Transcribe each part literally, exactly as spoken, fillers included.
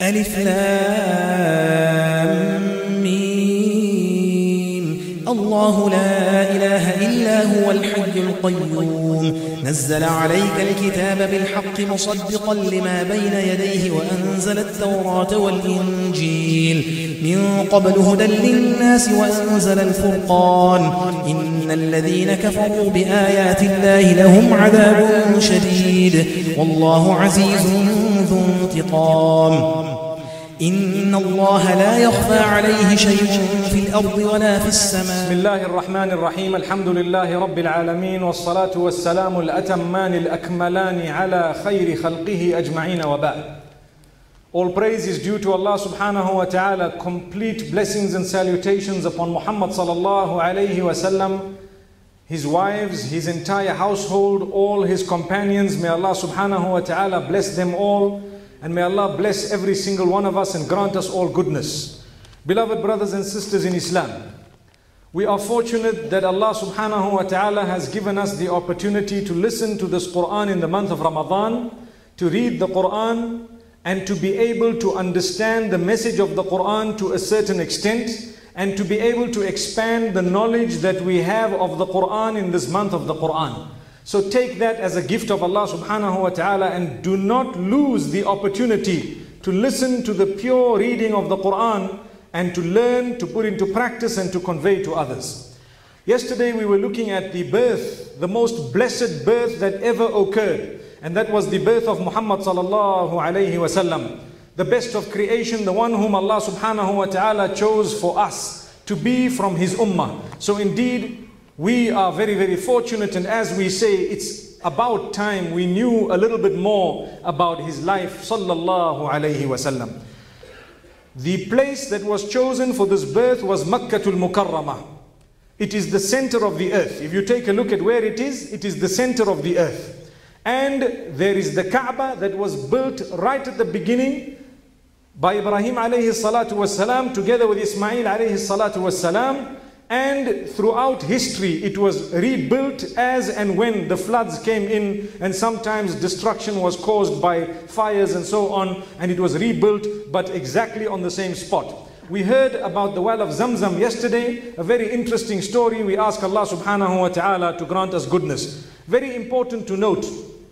ألف لام ميم الله لا إله إلا هو الحي القيوم نزل عليك الكتاب بالحق مصدقا لما بين يديه وأنزل التوراة والإنجيل من قبل هدى للناس وأنزل الفرقان إن الذين كفروا بآيات الله لهم عذاب شديد والله عزيز ذو انتقام إن الله لا يخفى عليه شيء في الأرض ولا في السماء. بسم الله الرحمن الرحيم الحمد لله رب العالمين والصلاة والسلام الأتمان الأكملان على خير خلقه أجمعين وبعد. All praise is due to Allah subhanahu wa ta'ala. Complete blessings and salutations upon Muhammad sallallahu alayhi wa sallam, his wives, his entire household, all his companions. May Allah subhanahu wa ta'ala bless them all. And may Allah bless every single one of us and grant us all goodness. Beloved brothers and sisters in Islam, we are fortunate that Allah subhanahu wa ta'ala has given us the opportunity to listen to this Quran in the month of Ramadan, to read the Quran, and to be able to understand the message of the Quran to a certain extent, and to be able to expand the knowledge that we have of the Quran in this month of the Quran. So take that as a gift of Allah subhanahu wa ta'ala and do not lose the opportunity to listen to the pure reading of the Quran and to learn, to put into practice and to convey to others. Yesterday we were looking at the birth, the most blessed birth that ever occurred, and that was the birth of Muhammad sallallahu alayhi wa sallam, the best of creation, the one whom Allah subhanahu wa ta'ala chose for us to be from his ummah. So indeed, we are very, very fortunate, and as we say, it's about time we knew a little bit more about his life, sallallahu alayhi wasallam. The place that was chosen for this birth was Makkatul Mukarramah. It is the center of the earth. If you take a look at where it is, it is the center of the earth. And there is the Kaaba that was built right at the beginning by Ibrahim alayhi salatu wasalam together with Ismail alayhi salatu wasalam. And throughout history, it was rebuilt as and when the floods came in, and sometimes destruction was caused by fires and so on, and it was rebuilt, but exactly on the same spot. We heard about the well of Zamzam yesterday, a very interesting story. We ask Allah subhanahu wa ta'ala to grant us goodness. Very important to note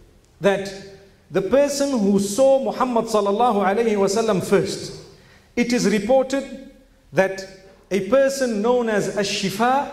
that the person who saw Muhammad sallallahu alayhi wa sallam first, it is reported that a person known as Ash-Shifa,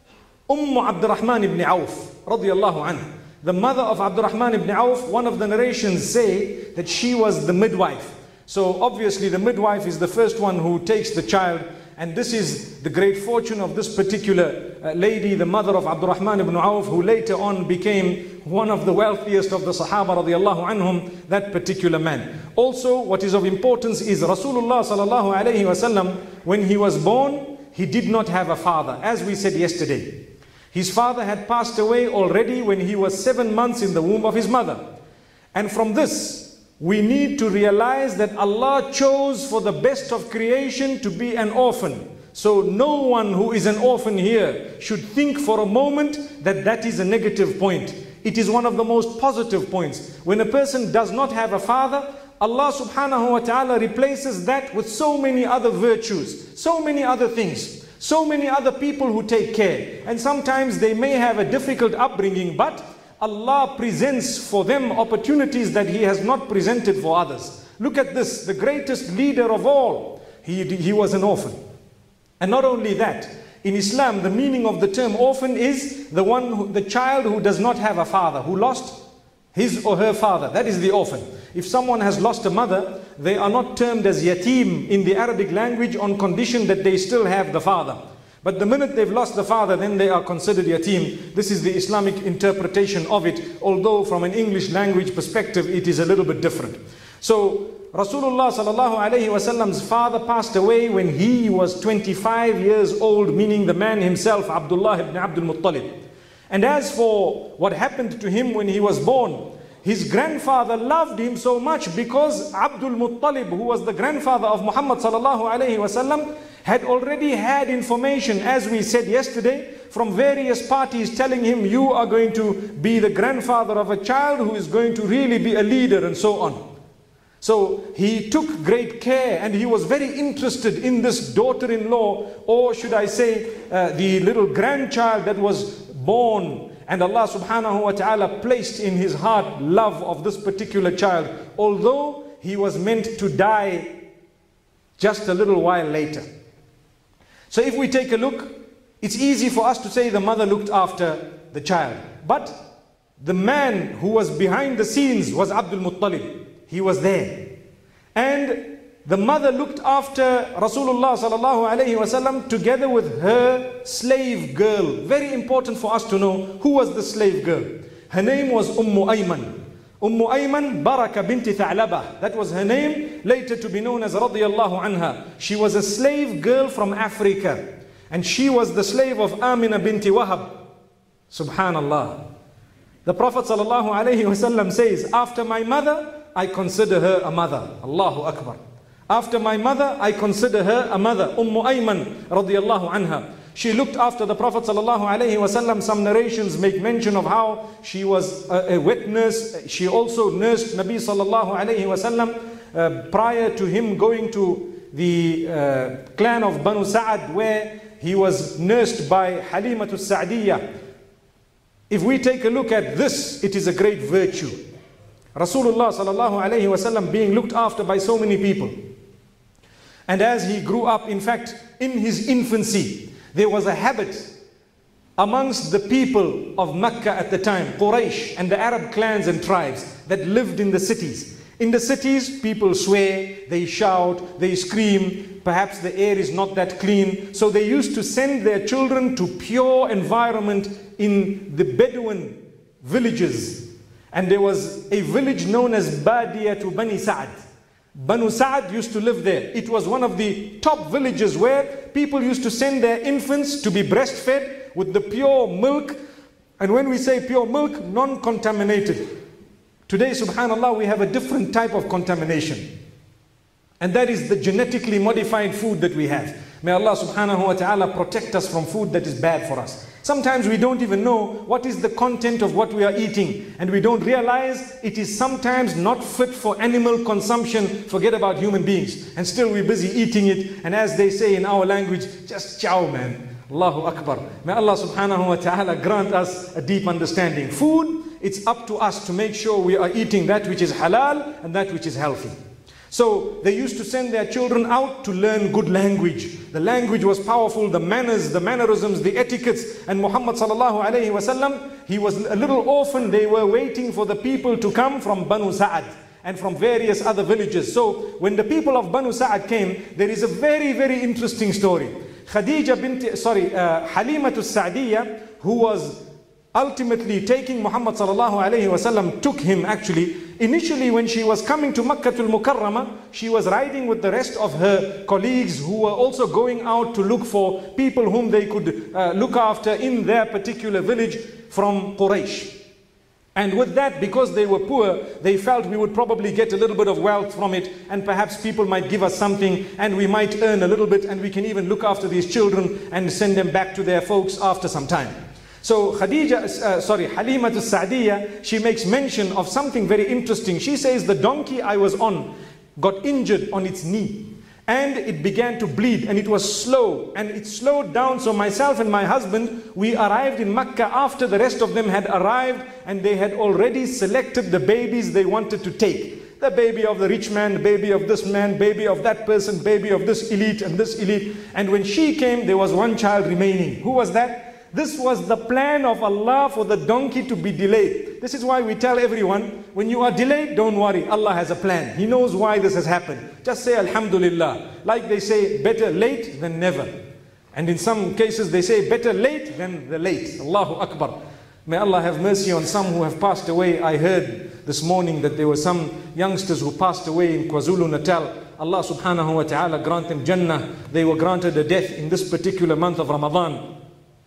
Umm Abdurrahman ibn Auf, radiyallahu anha, the mother of Abdurrahman ibn Auf, one of the narrations say that she was the midwife. So obviously the midwife is the first one who takes the child, and this is the great fortune of this particular uh, lady, the mother of Abdurrahman ibn Auf, who later on became one of the wealthiest of the Sahaba radiyallahu anhum, that particular man. Also, what is of importance is Rasulullah sallallahu alayhi wasallam, when he was born, he did not have a father, as we said yesterday. His father had passed away already when he was seven months in the womb of his mother. And from this, we need to realize that Allah chose for the best of creation to be an orphan. So no one who is an orphan here should think for a moment that that is a negative point. It is one of the most positive points. When a person does not have a father, Allah subhanahu wa ta'ala replaces that with so many other virtues, so many other things, so many other people who take care. And sometimes they may have a difficult upbringing, but Allah presents for them opportunities that He has not presented for others. Look at this, the greatest leader of all, he, he was an orphan. And not only that, in Islam, the meaning of the term orphan is the one, who, the child who does not have a father, who lost his or her father. That is the orphan. If someone has lost a mother, they are not termed as yatim in the Arabic language on condition that they still have the father. But the minute they've lost the father, then they are considered yatim. This is the Islamic interpretation of it, although from an English language perspective, it is a little bit different. So Rasulullah sallallahu alayhi wa sallam's father passed away when he was twenty-five years old, meaning the man himself, Abdullah ibn Abdul Muttalib. And as for what happened to him when he was born, his grandfather loved him so much because Abdul Muttalib, who was the grandfather of Muhammad sallallahu alayhi wa sallam, had already had information, as we said yesterday, from various parties telling him, you are going to be the grandfather of a child who is going to really be a leader and so on. So he took great care and he was very interested in this daughter-in-law, or should I say uh, the little grandchild that was born. And Allah subhanahu wa ta'ala placed in his heart love of this particular child, although he was meant to die just a little while later. So if we take a look, it's easy for us to say the mother looked after the child. But the man who was behind the scenes was Abdul Muttalib. He was there. And the mother looked after Rasulullah sallallahu alayhi wasallam together with her slave girl. Very important for us to know who was the slave girl. Her name was Ummu Ayman. Ummu Ayman Baraka binti Tha'laba. That was her name, later to be known as radiyallahu anha. She was a slave girl from Africa. And she was the slave of Amina binti Wahab. Subhanallah. The Prophet sallallahu alayhi wasallam says, after my mother, I consider her a mother. Allahu Akbar. After my mother, I consider her a mother. Ummu Ayman radiyallahu anha. She looked after the Prophet sallallahu alayhi wasallam. Some narrations make mention of how she was a, a wet nurse. She also nursed Nabi sallallahu alayhi wasallam uh, prior to him going to the uh, clan of Banu Sa'ad, where he was nursed by Halimatu Sa'diyah. If we take a look at this, it is a great virtue. Rasulullah sallallahu alayhi wasallam being looked after by so many people. And as he grew up, in fact, in his infancy, there was a habit amongst the people of Mecca at the time, Quraysh and the Arab clans and tribes that lived in the cities. In the cities, people swear, they shout, they scream. Perhaps the air is not that clean. So they used to send their children to pure environment in the Bedouin villages. And there was a village known as Badia to Bani Sa'ad. Banu Sa'ad used to live there. It was one of the top villages where people used to send their infants to be breastfed with the pure milk. And when we say pure milk, non-contaminated. Today, subhanallah, we have a different type of contamination. And that is the genetically modified food that we have. May Allah subhanahu wa ta'ala protect us from food that is bad for us. Sometimes we don't even know what is the content of what we are eating. And we don't realize it is sometimes not fit for animal consumption. Forget about human beings. And still we're busy eating it. And as they say in our language, just chow, man. Allahu Akbar. May Allah subhanahu wa ta'ala grant us a deep understanding. Food, it's up to us to make sure we are eating that which is halal and that which is healthy. So they used to send their children out to learn good language. The language was powerful, the manners, the mannerisms, the etiquettes. And Muhammad sallallahu alayhi wasallam, he was a little orphan. They were waiting for the people to come from Banu Sa'ad and from various other villages. So when the people of Banu Sa'ad came, there is a very, very interesting story. Khadija bint, sorry, uh, Halimatu Sa'diyah, who was ultimately taking Muhammad sallallahu alayhi wasallam, took him actually. Initially when she was coming to Makkatul Mukarramah, she was riding with the rest of her colleagues who were also going out to look for people whom they could uh, look after in their particular village from Quraysh. And with that, because they were poor, they felt we would probably get a little bit of wealth from it, and perhaps people might give us something and we might earn a little bit, and we can even look after these children and send them back to their folks after some time. So Khadija, uh, sorry, Halimatu Sa'diyah, she makes mention of something very interesting. She says, the donkey I was on got injured on its knee and it began to bleed and it was slow and it slowed down. So myself and my husband, we arrived in Mecca after the rest of them had arrived, and they had already selected the babies they wanted to take. The baby of the rich man, the baby of this man, baby of that person, baby of this elite and this elite. And when she came, there was one child remaining. Who was that? This was the plan of Allah for the donkey to be delayed. This is why we tell everyone, when you are delayed, don't worry. Allah has a plan. He knows why this has happened. Just say Alhamdulillah. Like they say, better late than never. And in some cases they say, better late than the late. Allahu Akbar. May Allah have mercy on some who have passed away. I heard this morning that there were some youngsters who passed away in KwaZulu Natal. Allah subhanahu wa ta'ala grant them Jannah. They were granted a death in this particular month of Ramadan.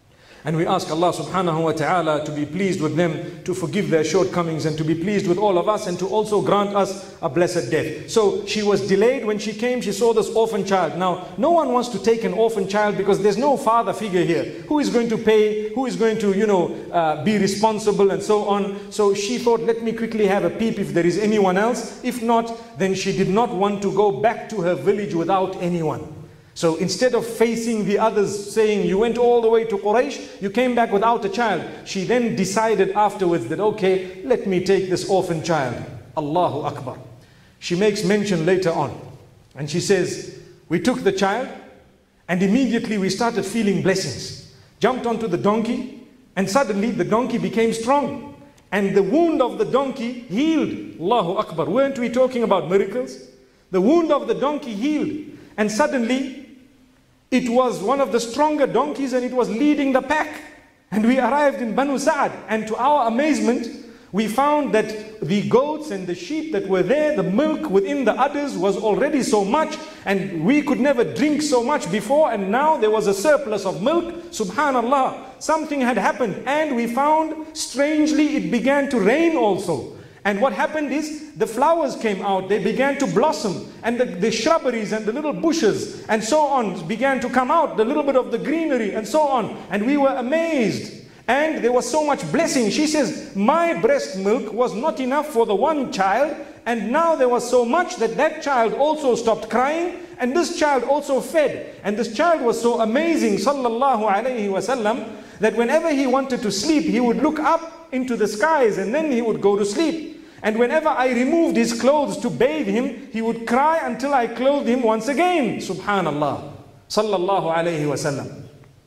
And we ask Allah subhanahu wa ta'ala to be pleased with them, to forgive their shortcomings, and to be pleased with all of us, and to also grant us a blessed death. So she was delayed when she came. She saw this orphan child. Now, no one wants to take an orphan child because there's no father figure here. Who is going to pay? Who is going to, you know, uh, be responsible and so on? So she thought, let me quickly have a peep if there is anyone else. If not, then she did not want to go back to her village without anyone. So instead of facing the others saying, you went all the way to Quraysh, you came back without a child, she then decided afterwards that, okay, let me take this orphan child. Allahu Akbar. She makes mention later on. And she says, we took the child and immediately we started feeling blessings. Jumped onto the donkey and suddenly the donkey became strong. And the wound of the donkey healed. Allahu Akbar. Weren't we talking about miracles? The wound of the donkey healed. And suddenly, it was one of the stronger donkeys and it was leading the pack. And we arrived in Banu Sa'ad, and to our amazement, we found that the goats and the sheep that were there, the milk within the udders was already so much, and we could never drink so much before, and now there was a surplus of milk. Subhanallah, something had happened, and we found, strangely, it began to rain also. And what happened is, the flowers came out, they began to blossom, and the, the shrubberies and the little bushes and so on began to come out, the little bit of the greenery and so on. And we were amazed. And there was so much blessing. She says, my breast milk was not enough for the one child, and now there was so much that that child also stopped crying, and this child also fed. And this child was so amazing, sallallahu alayhi wasallam, that whenever he wanted to sleep, he would look up into the skies and then he would go to sleep. And whenever I removed his clothes to bathe him, he would cry until I clothed him once again. Subhanallah. Sallallahu alayhi wasallam.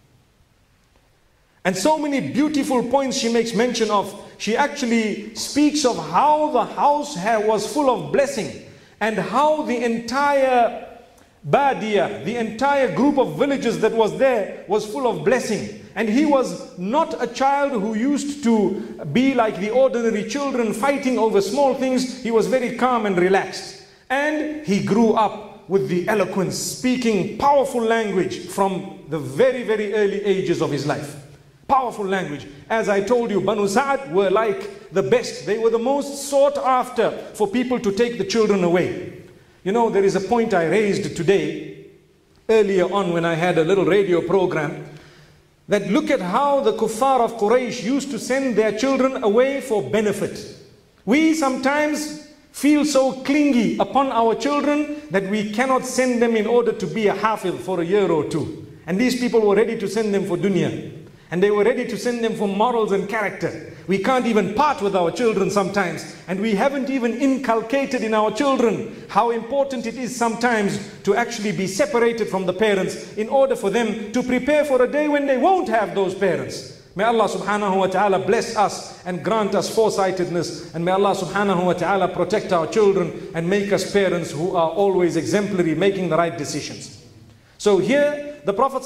And so many beautiful points she makes mention of. She actually speaks of how the house was full of blessing, and how the entire Badia, the entire group of villages that was there, was full of blessing. And he was not a child who used to be like the ordinary children fighting over small things. He was very calm and relaxed. And he grew up with the eloquence, speaking powerful language from the very, very early ages of his life. Powerful language. As I told you, Banu Sa'ad were like the best. They were the most sought after for people to take the children away. You know, there is a point I raised today, earlier on when I had a little radio program, that look at how the kuffar of Quraysh used to send their children away for benefit. We sometimes feel so clingy upon our children that we cannot send them in order to be a hafiz for a year or two. And these people were ready to send them for dunya. And they were ready to send them for morals and character. We can't even part with our children sometimes. And we haven't even inculcated in our children how important it is sometimes to actually be separated from the parents in order for them to prepare for a day when they won't have those parents. May Allah subhanahu wa ta'ala bless us and grant us foresightedness. And may Allah subhanahu wa ta'ala protect our children and make us parents who are always exemplary, making the right decisions. So here, the Prophet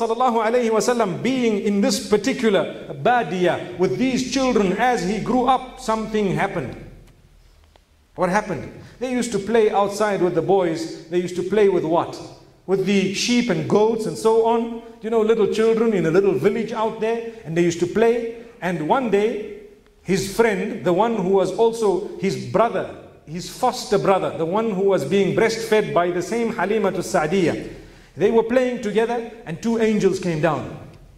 ﷺ being in this particular Badia with these children, as he grew up, something happened. What happened? They used to play outside with the boys. They used to play with what? With the sheep and goats and so on. You know, little children in a little village out there, and they used to play. And one day, his friend, the one who was also his brother, his foster brother, the one who was being breastfed by the same Halimatu Sa'diyah, they were playing together, and two angels came down.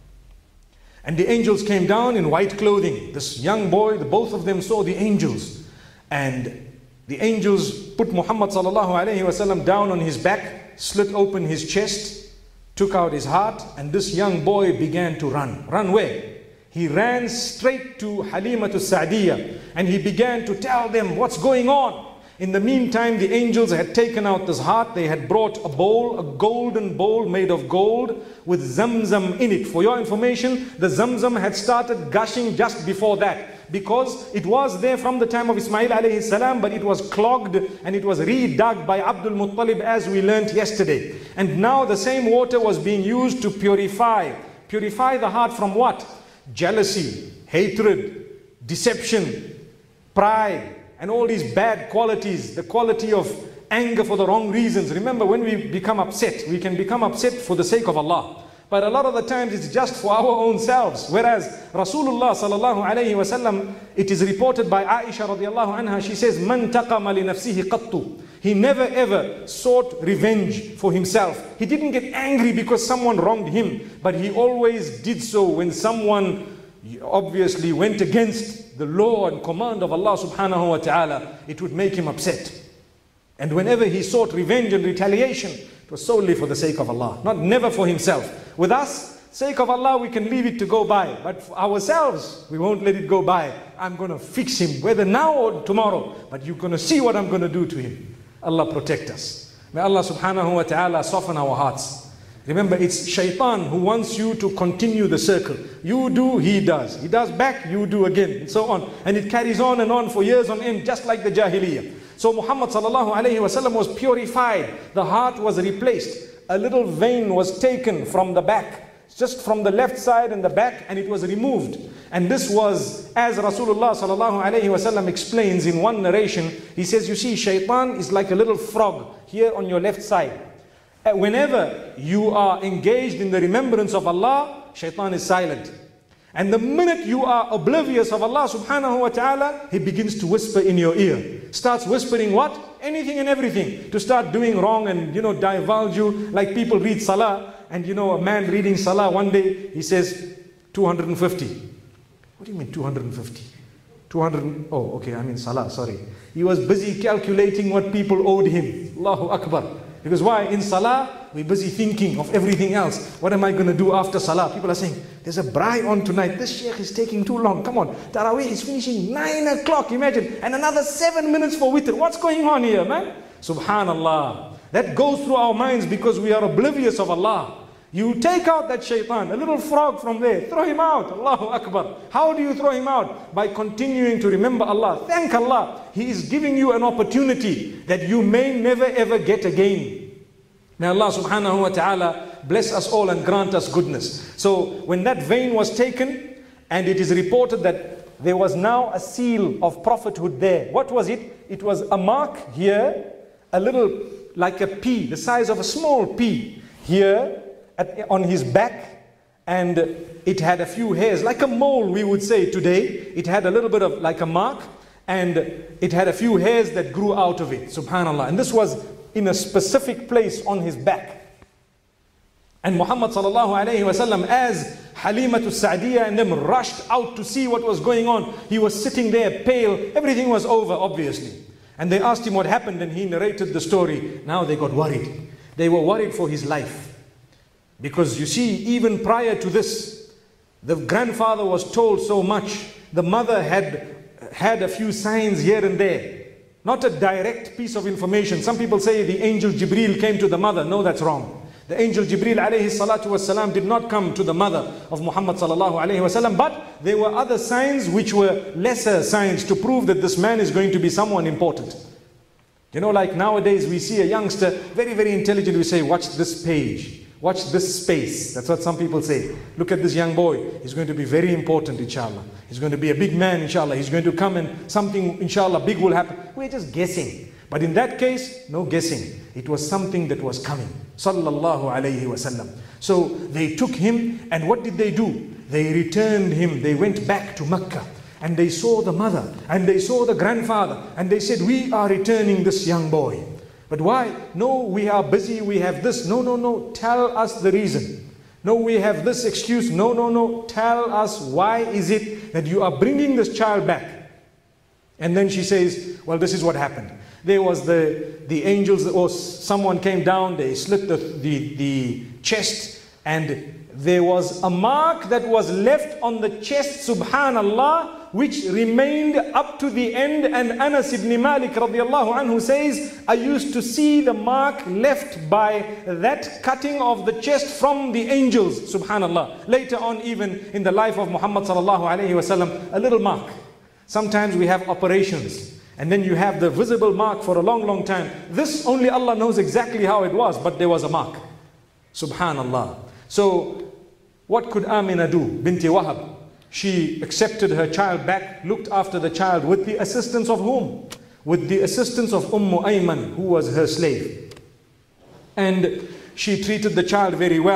And the angels came down in white clothing. This young boy, the both of them saw the angels. And the angels put Muhammad sallallahu alayhi wasallam down on his back, slit open his chest, took out his heart, and this young boy began to run. Run where? He ran straight to Halimatu Sa'diyah, and he began to tell them what's going on. In the meantime, the angels had taken out this heart. They had brought a bowl, a golden bowl made of gold with Zamzam in it. For your information, the Zamzam had started gushing just before that, because it was there from the time of Ismail alayhi salam, but it was clogged and it was redug by Abdul Muttalib, as we learnt yesterday. And now the same water was being used to purify. Purify the heart from what? Jealousy, hatred, deception, pride, and all these bad qualities, the quality of anger for the wrong reasons. Remember, when we become upset, we can become upset for the sake of Allah. But a lot of the times it's just for our own selves. Whereas Rasulullah sallallahu alayhi wa sallam, it is reported by Aisha radiallahu anha, she says, Man taqama li nafsihi qattu. He never ever sought revenge for himself. He didn't get angry because someone wronged him, but he always did so when someone obviously went against the law and command of Allah subhanahu wa ta'ala. It would make him upset. And whenever he sought revenge and retaliation, it was solely for the sake of Allah, not never for himself. With us, sake of Allah, we can leave it to go by. But for ourselves, we won't let it go by. I'm going to fix him, whether now or tomorrow. But you're going to see what I'm going to do to him. Allah protect us. May Allah subhanahu wa ta'ala soften our hearts. Remember, it's shaitan who wants you to continue the circle. You do, he does. He does back, you do again, and so on. And it carries on and on for years on end, just like the Jahiliyyah. So Muhammad sallallahu alayhi wa sallam was purified. The heart was replaced. A little vein was taken from the back, just from the left side and the back, and it was removed. And this was, as Rasulullah sallallahu alayhi wa sallam explains in one narration, he says, you see, shaitan is like a little frog here on your left side. Whenever you are engaged in the remembrance of Allah, shaitan is silent. And the minute you are oblivious of Allah subhanahu wa ta'ala, he begins to whisper in your ear. Starts whispering what? Anything and everything. To start doing wrong and, you know, divulge you. Like people read salah, and you know, a man reading salah one day, he says two hundred fifty. What do you mean two hundred fifty? two hundred, oh, okay, I mean salah, sorry. He was busy calculating what people owed him. Allahu Akbar. Because why? In salah, we're busy thinking of everything else. What am I going to do after salah? People are saying, there's a braai on tonight. This sheikh is taking too long. Come on. Taraweeh is finishing nine o'clock, imagine. And another seven minutes for witr. What's going on here, man? Subhanallah. That goes through our minds because we are oblivious of Allah. You take out that shaitan, a little frog from there, throw him out. Allahu Akbar. How do you throw him out? By continuing to remember Allah. Thank Allah. He is giving you an opportunity that you may never ever get again. May Allah subhanahu wa ta'ala bless us all and grant us goodness. So when that vein was taken, and it is reported that there was now a seal of prophethood there. What was it? It was a mark here, a little like a pea, the size of a small pea here at, on his back, and it had a few hairs, like a mole we would say today. It had a little bit of like a mark, and it had a few hairs that grew out of it. Subhanallah. And this was in a specific place on his back. And Muhammad sallallahu alayhi wa sallam, as Halimatu Sa'diyah and them rushed out to see what was going on, he was sitting there pale. Everything was over, obviously. And they asked him what happened, and he narrated the story. Now they got worried. They were worried for his life. Because you see, even prior to this, the grandfather was told so much. The mother had had a few signs here and there. Not a direct piece of information. Some people say the angel Jibreel came to the mother. No, that's wrong. The angel Jibreel alayhi salatu wasalam did not come to the mother of Muhammad sallallahu alayhi wasallam, but there were other signs which were lesser signs to prove that this man is going to be someone important. You know, like nowadays we see a youngster, very, very intelligent, we say, watch this page. Watch this space. That's what some people say. Look at this young boy. He's going to be very important, inshallah. He's going to be a big man, inshallah. He's going to come and something, inshallah, big will happen. We're just guessing. But in that case, no guessing. It was something that was coming. Sallallahu alayhi wasallam. So they took him, and what did they do? They returned him. They went back to Mecca. And they saw the mother, and they saw the grandfather, and they said, we are returning this young boy. But why? No, we are busy, we have this. No, no, no, tell us the reason. No, we have this excuse. No, no, no, tell us why is it that you are bringing this child back? And then she says, well, this is what happened. There was the, the angels, or someone came down, they slit the, the, the chest, and there was a mark that was left on the chest, subhanallah, which remained up to the end. And Anas ibn Malik radiallahu anhu says, I used to see the mark left by that cutting of the chest from the angels, subhanallah. Later on, even in the life of Muhammad sallallahu alayhi wasallam, a little mark. Sometimes we have operations, and then you have the visible mark for a long, long time. This only Allah knows exactly how it was, but there was a mark. Subhanallah. So, what could Amina do? Binti Wahab. She accepted her child back, looked after the child with the assistance of whom? With the assistance of Ummu Ayman, who was her slave. And she treated the child very well,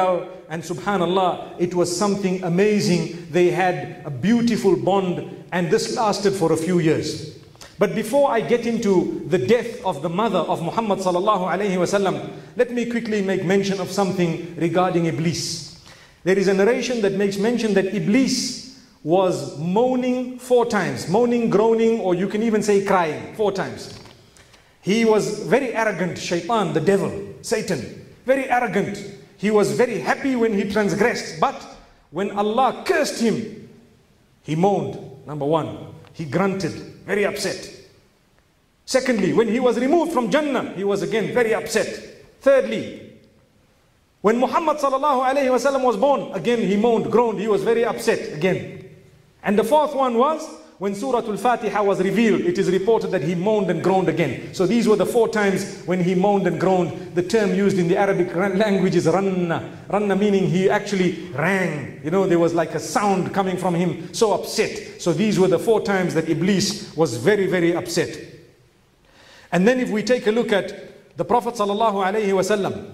and subhanallah, it was something amazing. They had a beautiful bond, and this lasted for a few years. But before I get into the death of the mother of Muhammad sallallahu alaihi wasallam, let me quickly make mention of something regarding Iblis. There is a narration that makes mention that Iblis was moaning four times, moaning, groaning, or you can even say crying four times. He was very arrogant, shaitan, the devil, Satan, very arrogant. He was very happy when he transgressed, but when Allah cursed him, he moaned, number one. He grunted, very upset. Secondly, when he was removed from Jannah, he was again very upset. Thirdly, when Muhammad sallallahu alayhi wasallam was born, again he moaned, groaned, he was very upset again. And the fourth one was when Surah Al-Fatiha was revealed, it is reported that he moaned and groaned again. So these were the four times when he moaned and groaned. The term used in the Arabic language is ranna. Ranna meaning he actually rang. You know, there was like a sound coming from him, so upset. So these were the four times that Iblis was very, very upset. And then if we take a look at the Prophet sallallahu alaihi wasallam,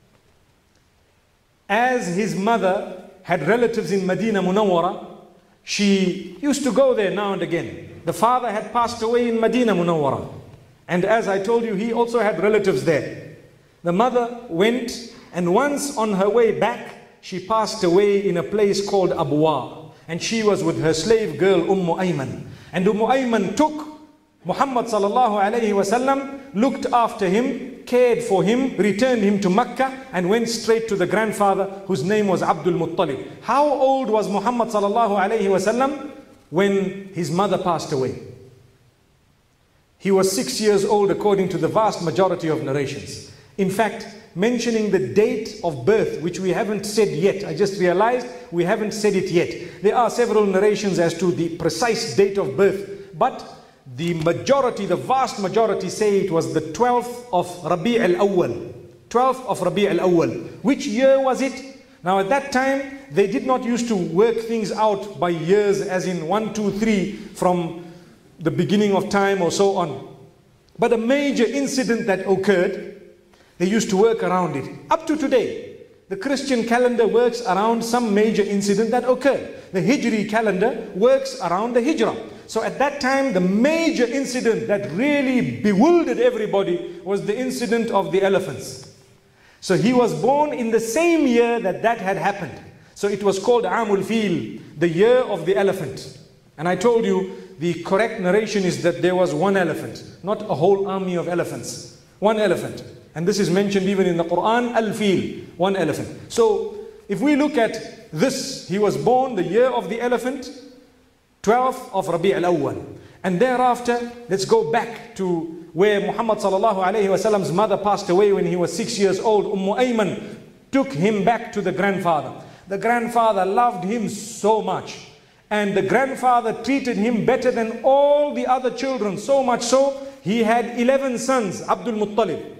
as his mother had relatives in Medina Munawwara, she used to go there now and again. The father had passed away in Medina Munawwara. And as I told you, he also had relatives there. The mother went, and once on her way back, she passed away in a place called Abwa. And she was with her slave girl, Ummu Ayman. And Ummu Ayman took Muhammad sallallahu alayhi wasallam, looked after him, cared for him, returned him to Mecca, and went straight to the grandfather whose name was Abdul Muttalib. How old was Muhammad sallallahu alayhi wasallam when his mother passed away? He was six years old according to the vast majority of narrations. In fact, mentioning the date of birth, which we haven't said yet. I just realized we haven't said it yet. There are several narrations as to the precise date of birth, but the majority, the vast majority say it was the twelfth of Rabi' al-Awwal. twelfth of Rabi' al-Awwal. Which year was it? Now at that time, they did not used to work things out by years as in one, two, three from the beginning of time or so on. But a major incident that occurred, they used to work around it. Up to today, the Christian calendar works around some major incident that occurred. The Hijri calendar works around the Hijrah. So at that time, the major incident that really bewildered everybody was the incident of the elephants. So he was born in the same year that that had happened. So it was called Amul Fil, the year of the elephant. And I told you, the correct narration is that there was one elephant, not a whole army of elephants. One elephant. And this is mentioned even in the Quran, Al-Fil, one elephant. So if we look at this, he was born the year of the elephant, twelfth of Rabi' al-Awwal. And thereafter, let's go back to where Muhammad sallallahu alayhi wasallam's mother passed away when he was six years old. Ummu Ayman took him back to the grandfather. The grandfather loved him so much. And the grandfather treated him better than all the other children. So much so, he had eleven sons, Abdul Muttalib.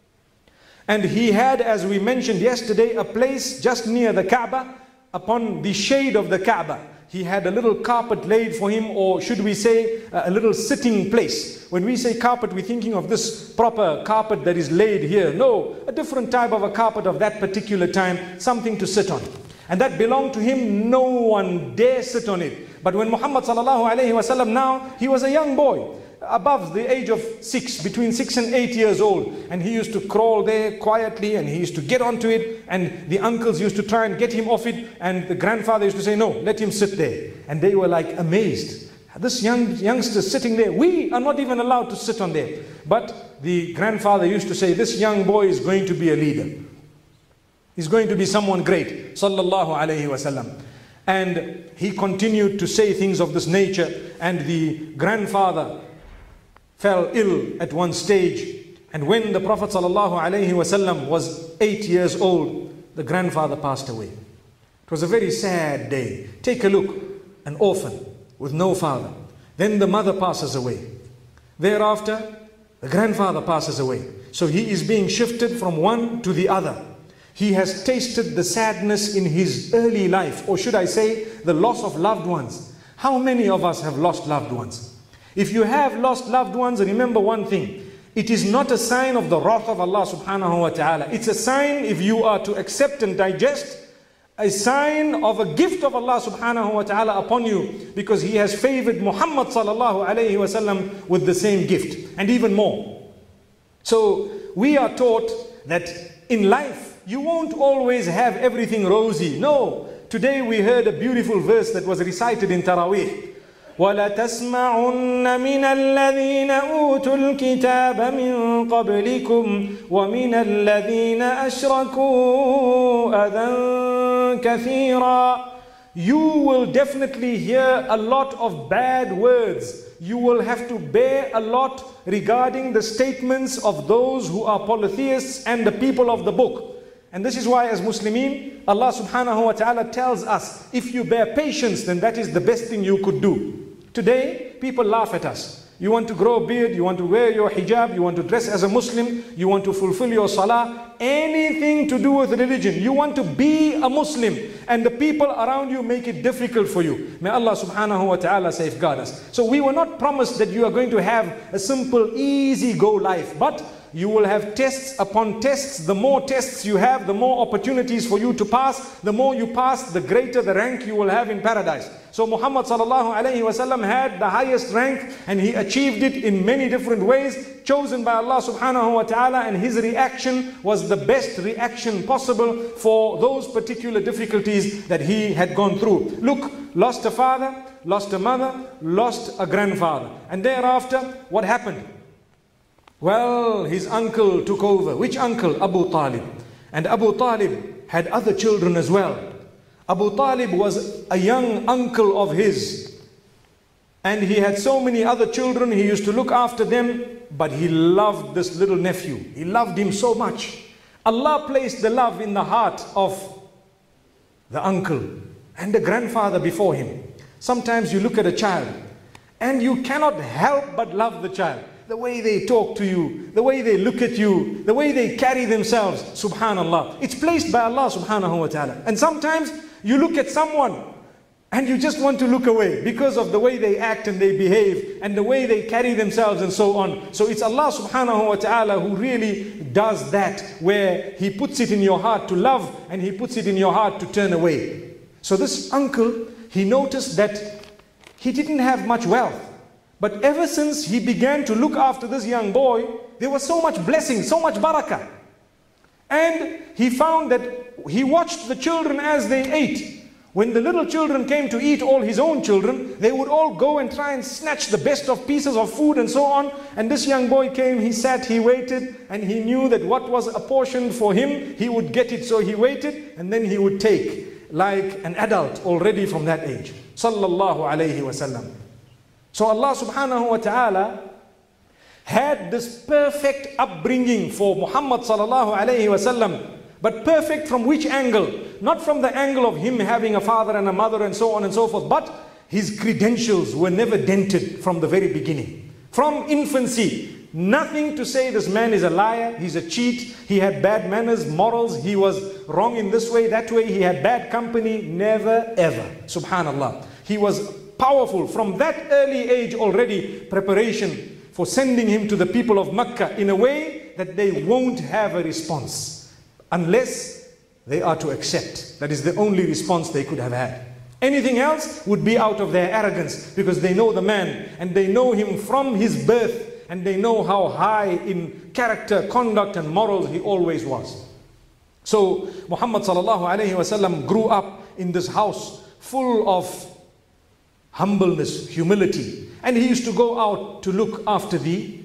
And he had, as we mentioned yesterday, a place just near the Kaaba, upon the shade of the Kaaba. He had a little carpet laid for him, or should we say a little sitting place. When we say carpet, we're thinking of this proper carpet that is laid here. No, a different type of a carpet of that particular time, something to sit on. And that belonged to him, no one dare sit on it. But when Muhammad sallallahu alayhi wasallam, now, he was a young boy, above the age of six, between six and eight years old. And he used to crawl there quietly, and he used to get onto it, and the uncles used to try and get him off it, and the grandfather used to say, no, let him sit there. And they were like amazed. This young youngster sitting there, we are not even allowed to sit on there. But the grandfather used to say, this young boy is going to be a leader. He's going to be someone great. Sallallahu alayhi wasallam. And he continued to say things of this nature, and the grandfather fell ill at one stage. And when the Prophet ﷺ was eight years old, the grandfather passed away. It was a very sad day. Take a look, an orphan with no father. Then the mother passes away. Thereafter, the grandfather passes away. So he is being shifted from one to the other. He has tasted the sadness in his early life, or should I say, the loss of loved ones. How many of us have lost loved ones? If you have lost loved ones, remember one thing. It is not a sign of the wrath of Allah subhanahu wa ta'ala. It's a sign, if you are to accept and digest, a sign of a gift of Allah subhanahu wa ta'ala upon you, because He has favored Muhammad sallallahu alayhi wa sallam with the same gift and even more. So we are taught that in life you won't always have everything rosy. No. Today we heard a beautiful verse that was recited in Taraweeh. وَلَتَسْمَعُنَّ مِنَ الَّذِينَ أُوتُوا الْكِتَابَ مِنْ قَبْلِكُمْ وَمِنَ الَّذِينَ أَشْرَكُوا أَذًى كَثِيرًا. You will definitely hear a lot of bad words. You will have to bear a lot regarding the statements of those who are polytheists and the people of the book. And this is why as Muslimin, Allah subhanahu wa ta'ala tells us, if you bear patience, then that is the best thing you could do. Today, people laugh at us. You want to grow a beard, you want to wear your hijab, you want to dress as a Muslim, you want to fulfill your salah, anything to do with religion. You want to be a Muslim, and the people around you make it difficult for you. May Allah subhanahu wa ta'ala safeguard us. So we were not promised that you are going to have a simple, easy go life, but you will have tests upon tests. The more tests you have, the more opportunities for you to pass. The more you pass, the greater the rank you will have in paradise. So Muhammad sallallahu alayhi wa sallam had the highest rank, and he achieved it in many different ways, chosen by Allah subhanahu wa ta'ala, and his reaction was the best reaction possible for those particular difficulties that he had gone through. Look, lost a father, lost a mother, lost a grandfather. And thereafter, what happened? Well, his uncle took over. Which uncle? Abu Talib. And Abu Talib had other children as well. Abu Talib was a young uncle of his. And he had so many other children, he used to look after them, but he loved this little nephew. He loved him so much. Allah placed the love in the heart of the uncle and the grandfather before him. Sometimes you look at a child and you cannot help but love the child. The way they talk to you, the way they look at you, the way they carry themselves, subhanallah. It's placed by Allah subhanahu wa ta'ala. And sometimes you look at someone and you just want to look away because of the way they act and they behave and the way they carry themselves and so on. So it's Allah subhanahu wa ta'ala who really does that, where He puts it in your heart to love and He puts it in your heart to turn away. So this uncle, he noticed that he didn't have much wealth. But ever since he began to look after this young boy, there was so much blessing, so much barakah. And he found that he watched the children as they ate. When the little children came to eat, all his own children, they would all go and try and snatch the best of pieces of food and so on. And this young boy came, he sat, he waited, and he knew that what was apportioned for him, he would get it. So he waited, and then he would take, like an adult already from that age. Sallallahu alayhi wa sallam. So Allah subhanahu wa ta'ala had this perfect upbringing for Muhammad sallallahu alayhi wa sallam. But perfect from which angle? Not from the angle of him having a father and a mother and so on and so forth, but his credentials were never dented from the very beginning. From infancy, nothing to say this man is a liar, he's a cheat, he had bad manners, morals, he was wrong in this way, that way, he had bad company, never ever. Subhanallah. He was powerful from that early age already, preparation for sending him to the people of Mecca in a way that they won't have a response unless they are to accept. That is the only response they could have had. Anything else would be out of their arrogance, because they know the man and they know him from his birth and they know how high in character, conduct and morals he always was. So Muhammad sallallahu alayhi wa sallam grew up in this house full of humbleness, humility. And he used to go out to look after the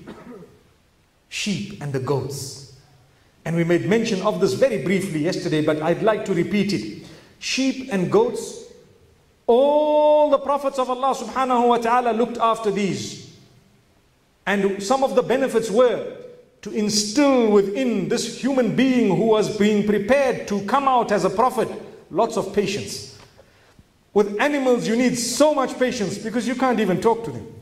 sheep and the goats. And we made mention of this very briefly yesterday, but I'd like to repeat it. Sheep and goats, all the prophets of Allah subhanahu wa ta'ala looked after these. And some of the benefits were to instill within this human being who was being prepared to come out as a prophet, lots of patience. With animals, you need so much patience because you can't even talk to them.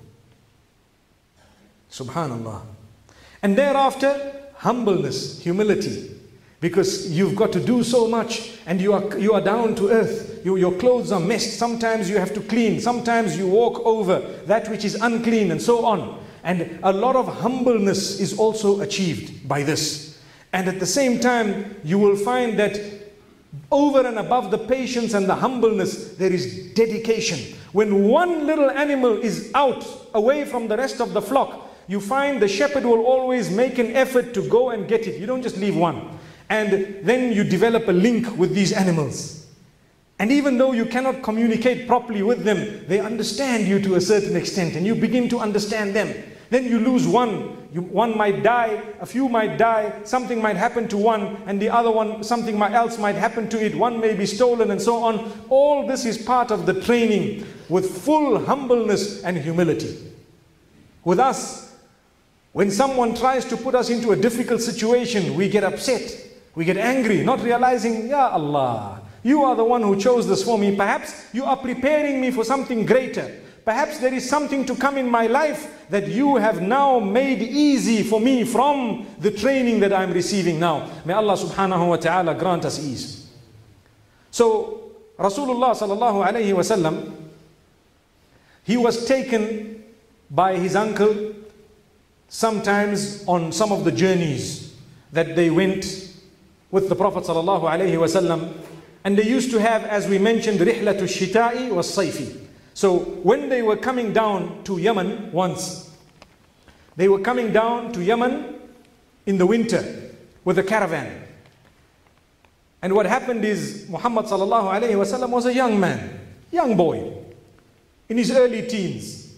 Subhanallah. And thereafter, humbleness, humility. Because you've got to do so much and you are, you are down to earth. You, your clothes are messed. Sometimes you have to clean. Sometimes you walk over that which is unclean and so on. And a lot of humbleness is also achieved by this. And at the same time, you will find that over and above the patience and the humbleness, there is dedication. When one little animal is out, away from the rest of the flock, you find the shepherd will always make an effort to go and get it. You don't just leave one. And then you develop a link with these animals. And even though you cannot communicate properly with them, they understand you to a certain extent, and you begin to understand them. Then you lose one. You, one might die, a few might die, something might happen to one, and the other one, something might, else might happen to it. One may be stolen and so on. All this is part of the training with full humbleness and humility. With us, when someone tries to put us into a difficult situation, we get upset, we get angry, not realizing, Ya Allah, you are the one who chose this for me. Perhaps you are preparing me for something greater. Perhaps there is something to come in my life that you have now made easy for me from the training that I'm receiving now. May Allah subhanahu wa ta'ala grant us ease. So Rasulullah sallallahu alayhi wa sallam, he was taken by his uncle sometimes on some of the journeys that they went with the Prophet sallallahu alayhi wa sallam. And they used to have, as we mentioned, rihlatu shita'i was sayfi. So when they were coming down to Yemen once, they were coming down to Yemen in the winter with a caravan. And what happened is Muhammad sallallahu alayhi wa sallam was a young man, young boy, in his early teens.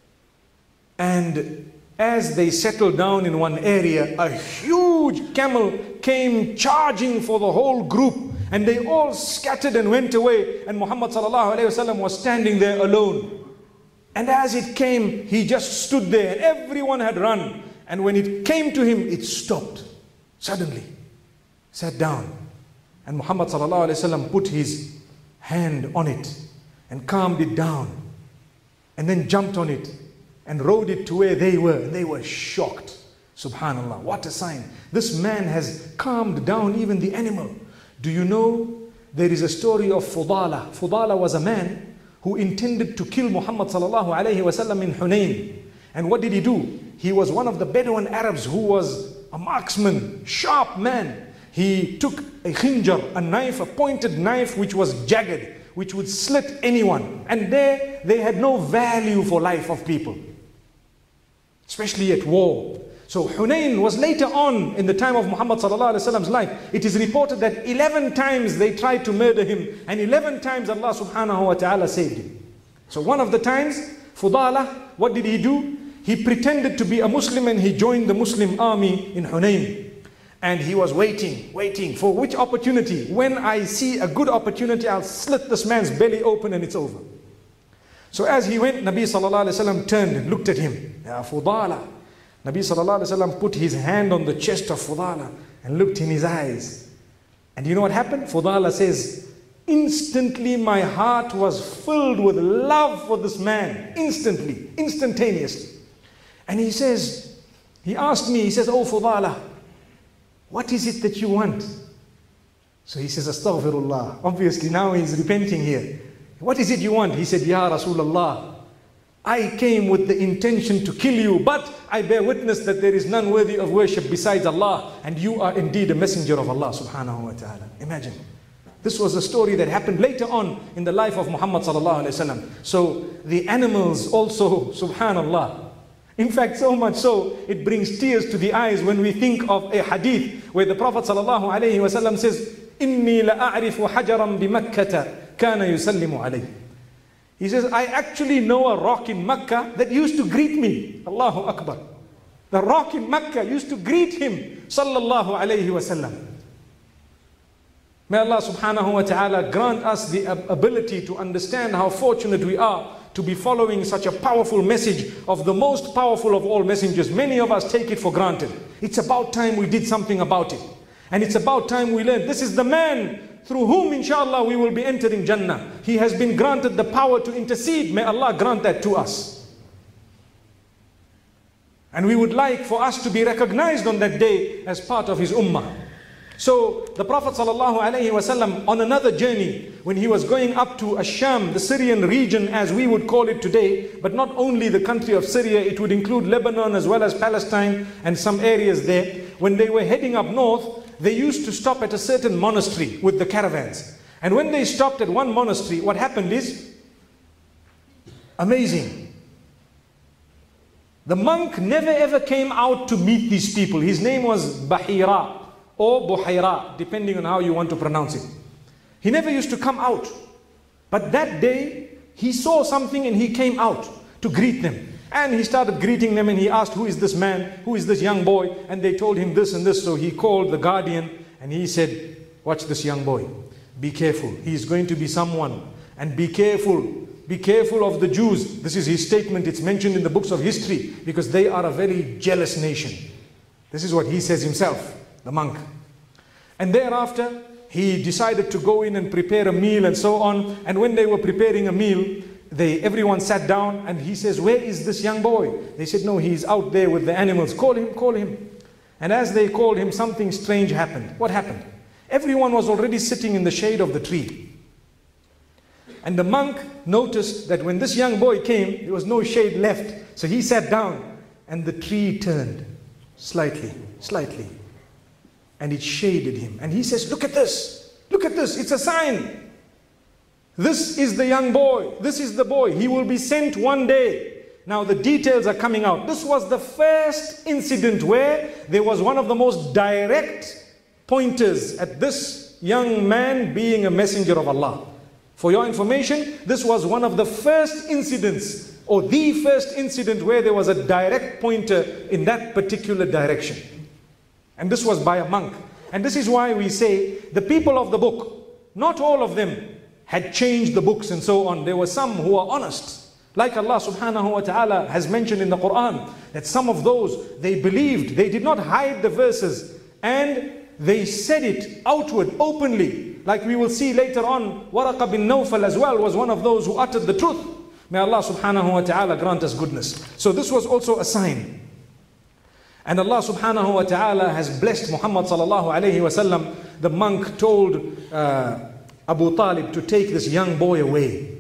And as they settled down in one area, a huge camel came charging for the whole group. And they all scattered and went away. And Muhammad sallallahu alayhi wa sallam was standing there alone. And as it came, he just stood there. And everyone had run. And when it came to him, it stopped. Suddenly. Sat down. And Muhammad sallallahu alayhi wa sallam put his hand on it. And calmed it down. And then jumped on it. And rode it to where they were. And they were shocked. Subhanallah. What a sign. This man has calmed down even the animal. Do you know there is a story of Fudala? Fudala was a man who intended to kill Muhammad sallallahu alayhi wa sallam in Hunayn. And what did he do? He was one of the Bedouin Arabs who was a marksman, sharp man. He took a khinjar, a knife, a pointed knife which was jagged, which would slit anyone. And there they had no value for life of people, especially at war. So Hunayn was later on in the time of Muhammad sallallahu alaihi wasallam's life. It is reported that eleven times they tried to murder him, and eleven times Allah subhanahu wa ta'ala saved him. So one of the times, Fudala, what did he do? He pretended to be a Muslim and he joined the Muslim army in Hunayn. And he was waiting, waiting for which opportunity? When I see a good opportunity, I'll slit this man's belly open and it's over. So as he went, Nabi sallallahu alaihi wasallam turned and looked at him. Ya Fudala. Nabi sallallahu alaihi wasallam put his hand on the chest of Fudala and looked in his eyes. And you know what happened? Fudala says, instantly my heart was filled with love for this man. Instantly, instantaneously. And he says, he asked me, he says, oh Fudala, what is it that you want? So he says, astaghfirullah. Obviously now he's repenting here. What is it you want? He said, Ya Rasulullah, I came with the intention to kill you, but I bear witness that there is none worthy of worship besides Allah, and you are indeed a messenger of Allah subhanahu wa ta'ala. Imagine. This was a story that happened later on in the life of Muhammad sallallahu alayhi wa sallam. So the animals also, subhanallah. In fact, so much so, it brings tears to the eyes when we think of a hadith where the Prophet sallallahu alayhi wa sallam says, إِنِّي لَأَعْرِفُ حَجَرًا بِمَكَّةَ كَانَ يُسَلِّمُ عَلَيْهِ. He says, I actually know a rock in Mecca that used to greet me. Allahu Akbar. The rock in Mecca used to greet him. Sallallahu alayhi wa sallam. May Allah subhanahu wa ta'ala grant us the ability to understand how fortunate we are to be following such a powerful message of the most powerful of all messengers. Many of us take it for granted. It's about time we did something about it. And it's about time we learned. This is the man through whom inshallah we will be entering Jannah. He has been granted the power to intercede. May Allah grant that to us. And we would like for us to be recognized on that day as part of his ummah. So the Prophet sallallahu alaihi wasallam on another journey, when he was going up to Asham, the Syrian region as we would call it today, but not only the country of Syria, it would include Lebanon as well as Palestine and some areas there. When they were heading up north, they used to stop at a certain monastery with the caravans. And when they stopped at one monastery, what happened is amazing. The monk never ever came out to meet these people. His name was Bahira or Buhaira, depending on how you want to pronounce it. He never used to come out. But that day, he saw something and he came out to greet them. And he started greeting them and he asked, who is this man? Who is this young boy? And they told him this and this. So he called the guardian and he said, watch this young boy. Be careful. He is going to be someone. And be careful. Be careful of the Jews. This is his statement. It's mentioned in the books of history because they are a very jealous nation. This is what he says himself, the monk. And thereafter, he decided to go in and prepare a meal and so on. And when they were preparing a meal, they everyone sat down and he says, where is this young boy? They said, no, he's out there with the animals. Call him, call him. And as they called him, something strange happened. What happened? Everyone was already sitting in the shade of the tree. And the monk noticed that when this young boy came, there was no shade left. So he sat down and the tree turned slightly, slightly. And it shaded him. And he says, look at this. Look at this. It's a sign. This is the young boy. This is the boy. He will be sent one day. Now the details are coming out. This was the first incident where there was one of the most direct pointers at this young man being a messenger of Allah. For your information, this was one of the first incidents or the first incident where there was a direct pointer in that particular direction. And this was by a monk. And this is why we say the people of the book, not all of them had changed the books and so on. There were some who are honest. Like Allah subhanahu wa ta'ala has mentioned in the Quran, that some of those, they believed, they did not hide the verses, and they said it outward, openly. Like we will see later on, Waraqa bin Nawfal as well was one of those who uttered the truth. May Allah subhanahu wa ta'ala grant us goodness. So this was also a sign. And Allah subhanahu wa ta'ala has blessed Muhammad sallallahu alayhi wa sallam. The monk told uh, Abu Talib to take this young boy away.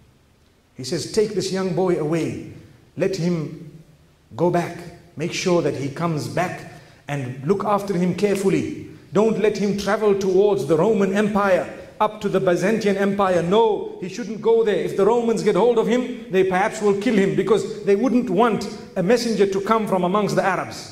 He says, take this young boy away. Let him go back. Make sure that he comes back and look after him carefully. Don't let him travel towards the Roman Empire, up to the Byzantine Empire. No, he shouldn't go there. If the Romans get hold of him, they perhaps will kill him because they wouldn't want a messenger to come from amongst the Arabs.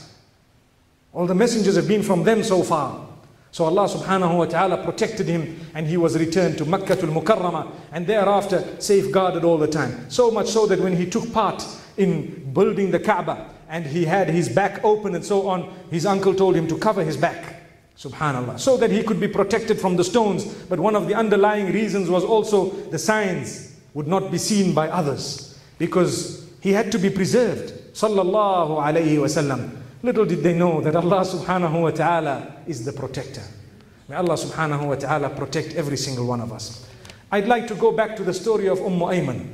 All the messengers have been from them so far. So Allah subhanahu wa ta'ala protected him and he was returned to Makkah al-Mukarramah and thereafter safeguarded all the time. So much so that when he took part in building the Kaaba and he had his back open and so on, his uncle told him to cover his back. Subhanallah. So that he could be protected from the stones. But one of the underlying reasons was also the signs would not be seen by others because he had to be preserved. Sallallahu alayhi wa sallam. Little did they know that Allah subhanahu wa ta'ala is the protector. May Allah subhanahu wa ta'ala protect every single one of us. I'd like to go back to the story of Umm Ayman.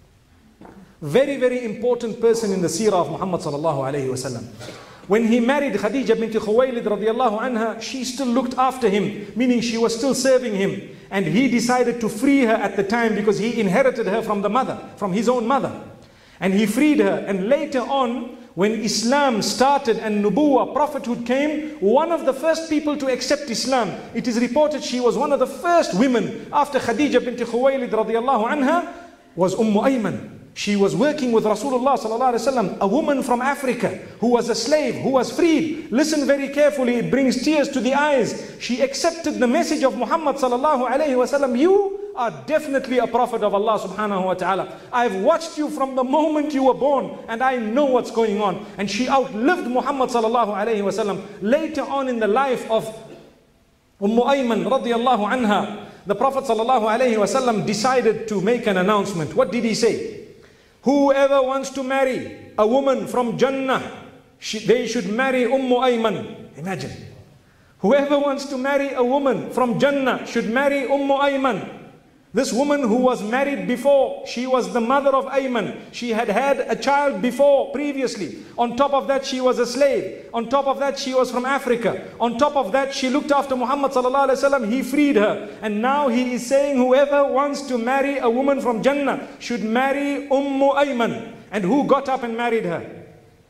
Very, very important person in the seerah of Muhammad sallallahu alayhi wa sallam. When he married Khadija bint Khuwaylid radiallahu anha, she still looked after him, meaning she was still serving him. And he decided to free her at the time because he inherited her from the mother, from his own mother. And he freed her. And later on, when Islam started and Nubuwah, prophethood came, one of the first people to accept Islam, it is reported she was one of the first women after Khadija bint Khuwaylid radiallahu anha, was Umm Ayman. She was working with Rasulullah sallallahu alaihi wasallam, a woman from Africa who was a slave, who was freed. Listen very carefully, it brings tears to the eyes. She accepted the message of Muhammad sallallahu alaihi wasallam. You are definitely a prophet of Allah subhanahu wa ta'ala. I've watched you from the moment you were born and I know what's going on. And she outlived Muhammad sallallahu alaihi wasallam. Later on in the life of Umm Ayman radiallahu anha, the Prophet sallallahu alaihi wasallam decided to make an announcement. What did he say? Whoever wants to marry a woman from Jannah, she, they should marry Umm Ayman. Imagine. Whoever wants to marry a woman from Jannah should marry Umm Ayman. This woman who was married before, she was the mother of Ayman. She had had a child before, previously. On top of that, she was a slave. On top of that, she was from Africa. On top of that, she looked after Muhammad sallallahu alaihi wasallam. He freed her. And now he is saying whoever wants to marry a woman from Jannah should marry Umm Ayman. And who got up and married her?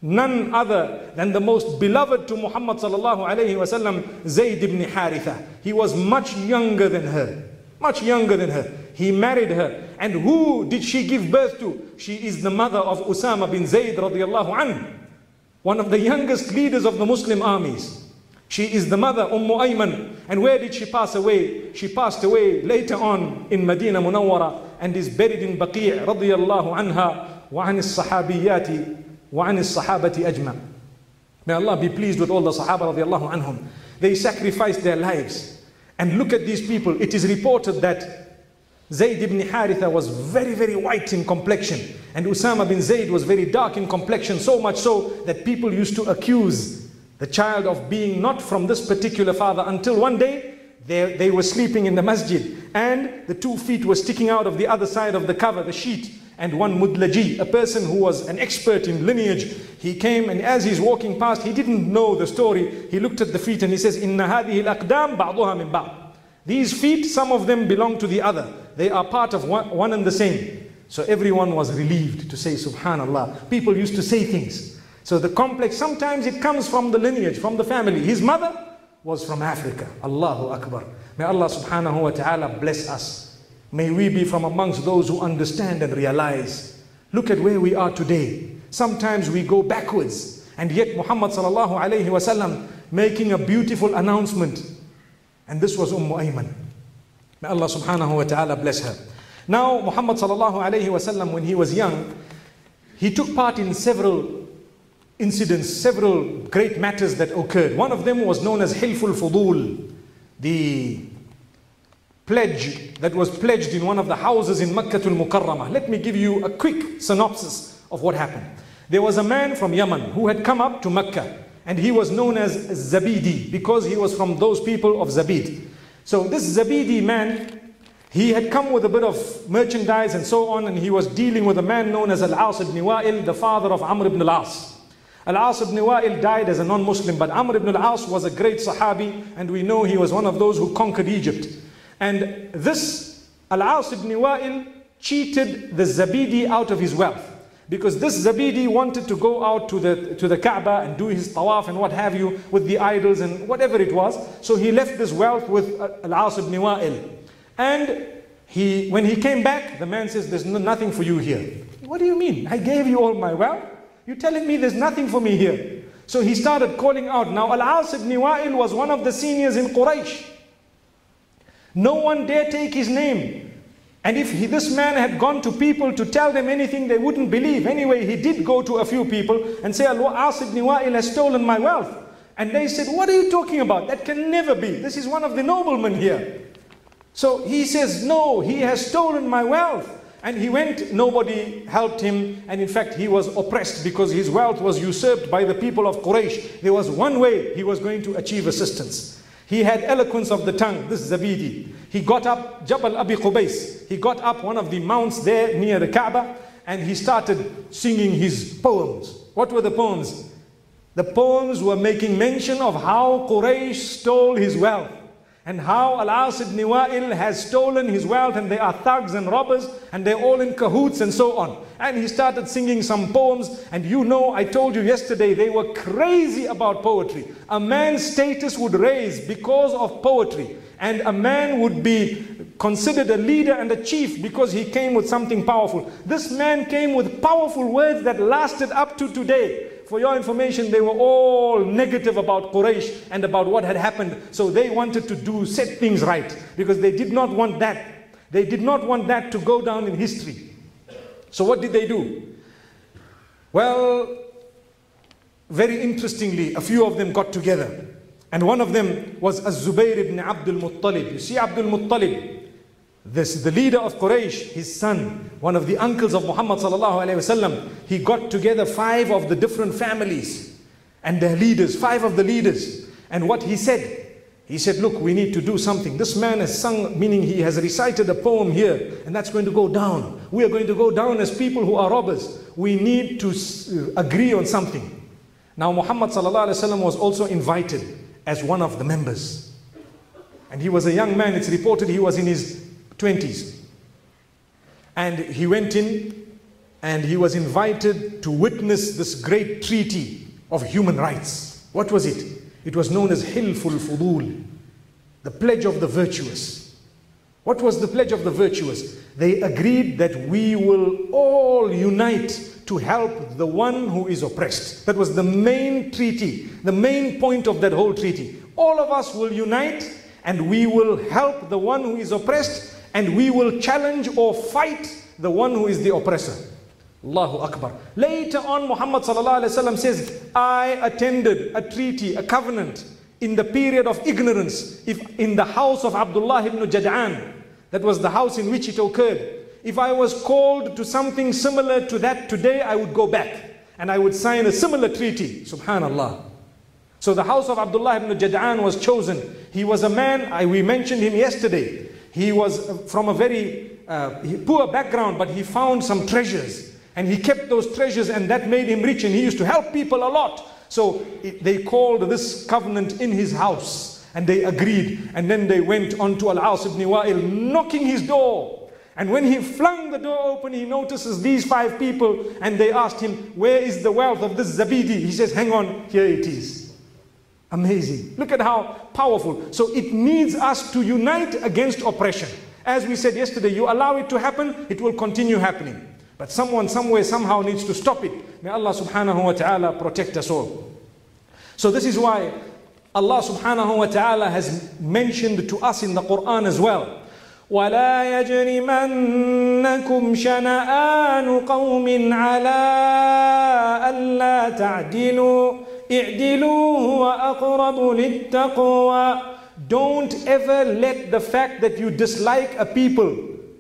none other than the most beloved to Muhammad sallallahu alayhi wa sallam, Zayd ibn Haritha. He was much younger than her, much younger than her. He married her. And who did she give birth to? She is the mother of Usama bin Zayd radiallahu anhu, one of the youngest leaders of the Muslim armies. She is the mother, Umm Ayman. And where did she pass away? She passed away later on in Medina Munawwara and is buried in Baqi' radiyallahu anha wa an as-sahabiyati wa an as-sahabati ajma. May Allah be pleased with all the Sahaba radiyallahu anhum. They sacrificed their lives. And look at these people. It is reported that Zayd ibn Haritha was very, very white in complexion. And Usama bin Zayd was very dark in complexion, so much so that people used to accuse the child of being not from this particular father, until one day they, they were sleeping in the masjid and the two feet were sticking out of the other side of the cover, the sheet. And one mudlaji, a person who was an expert in lineage, he came, and as he's walking past, he didn't know the story. He looked at the feet and he says, Inna hadhihi al-aqdam ba'duha min ba'd. These feet, some of them belong to the other. They are part of one, one and the same. So everyone was relieved to say, Subhanallah. People used to say things. So the complex, sometimes it comes from the lineage, from the family. His mother was from Africa. Allahu Akbar. May Allah subhanahu wa ta'ala bless us. May we be from amongst those who understand and realize. Look at where we are today. Sometimes we go backwards. And yet Muhammad sallallahu alayhi wa sallam making a beautiful announcement. And this was Umm Ayman. May Allah subhanahu wa ta'ala bless her. Now Muhammad sallallahu alayhi wa sallam, when he was young, he took part in several incidents, several great matters that occurred. One of them was known as Hilful Fudul, the pledge that was pledged in one of the houses in Makkah al-Mukarramah. Let me give you a quick synopsis of what happened. There was a man from Yemen who had come up to Makkah, and he was known as Zabidi because he was from those people of Zabid. So this Zabidi man, he had come with a bit of merchandise and so on, and he was dealing with a man known as Al-As ibn Wa'il, the father of Amr ibn al-As. Al-As ibn Wa'il died as a non-Muslim, but Amr ibn al-As was a great Sahabi, and we know he was one of those who conquered Egypt. And this Al-As ibn Wa'il cheated the Zabidi out of his wealth. Because this Zabidi wanted to go out to the, to the Kaaba and do his tawaf and what have you with the idols and whatever it was. So he left this wealth with Al-As ibn Wa'il. And he, when he came back, the man says, there's no, nothing for you here. What do you mean? I gave you all my wealth. You're telling me there's nothing for me here. So he started calling out. Now Al-As ibn Wa'il was one of the seniors in Quraysh. No one dare take his name. And if he, this man had gone to people to tell them anything, they wouldn't believe. Anyway, he did go to a few people and say, Al-As ibn Wa'il has stolen my wealth. And they said, what are you talking about? That can never be. This is one of the noblemen here. So he says, no, he has stolen my wealth. And he went, nobody helped him. And in fact, he was oppressed because his wealth was usurped by the people of Quraysh. There was one way he was going to achieve assistance. He had eloquence of the tongue, this Zabidi. He got up Jabal Abi Qubais. He got up one of the mounts there near the Kaaba, and he started singing his poems. What were the poems? The poems were making mention of how Quraysh stole his wealth, and how Al-As ibn Wa'il has stolen his wealth, and they are thugs and robbers, and they're all in cahoots and so on. And he started singing some poems, and you know, I told you yesterday, they were crazy about poetry. A man's status would raise because of poetry, and a man would be considered a leader and a chief because he came with something powerful. This man came with powerful words that lasted up to today. For your information, they were all negative about Quraysh and about what had happened. So they wanted to do, set things right, because they did not want that. They did not want that to go down in history. So what did they do? Well, very interestingly, a few of them got together. And one of them was Az-Zubayr ibn Abdul Muttalib. You see Abdul Muttalib, this, the leader of Quraysh, his son, one of the uncles of Muhammad sallallahu alaihi wasallam, he got together five of the different families and their leaders, five of the leaders. And what he said, he said, look, we need to do something. This man has sung, meaning he has recited a poem here, and that's going to go down. We are going to go down as people who are robbers. We need to agree on something. Now Muhammad sallallahu alaihi wasallam was also invited as one of the members. And he was a young man. It's reported he was in his twenties. And he went in and he was invited to witness this great treaty of human rights. What was it? It was known as Hilful Fudul, the pledge of the virtuous. What was the pledge of the virtuous? They agreed that we will all unite to help the one who is oppressed. That was the main treaty, the main point of that whole treaty. All of us will unite and we will help the one who is oppressed, and we will challenge or fight the one who is the oppressor. Allahu Akbar. Later on, Muhammad sallallahu alaihi wasallam says, I attended a treaty, a covenant in the period of ignorance, if in the house of Abdullah ibn Jad'an. That was the house in which it occurred. If I was called to something similar to that today, I would go back and I would sign a similar treaty. Subhanallah. So the house of Abdullah ibn Jad'an was chosen. He was a man, I, we mentioned him yesterday. He was from a very uh, poor background, but he found some treasures. And he kept those treasures, and that made him rich, and he used to help people a lot. So it, they called this covenant in his house, and they agreed. And then they went on to Al-As ibn Wa'il, knocking his door. And when he flung the door open, he notices these five people, and they asked him, where is the wealth of this Zabidi? He says, hang on, here it is. Amazing. Look at how powerful. So it needs us to unite against oppression. As we said yesterday, you allow it to happen, it will continue happening. But someone, somewhere, somehow needs to stop it. May Allah subhanahu wa ta'ala protect us all. So this is why Allah subhanahu wa ta'ala has mentioned to us in the Quran as well. وَلَا يَجْرِمَنَّكُمْ شَنَآنُ قَوْمٍ عَلَىٰ أَلَّا تَعْدِلُوا اعْدِلُوا هُوَ أَقْرَبُ لِلتَّقْوَىٰ. Don't ever let the fact that you dislike a people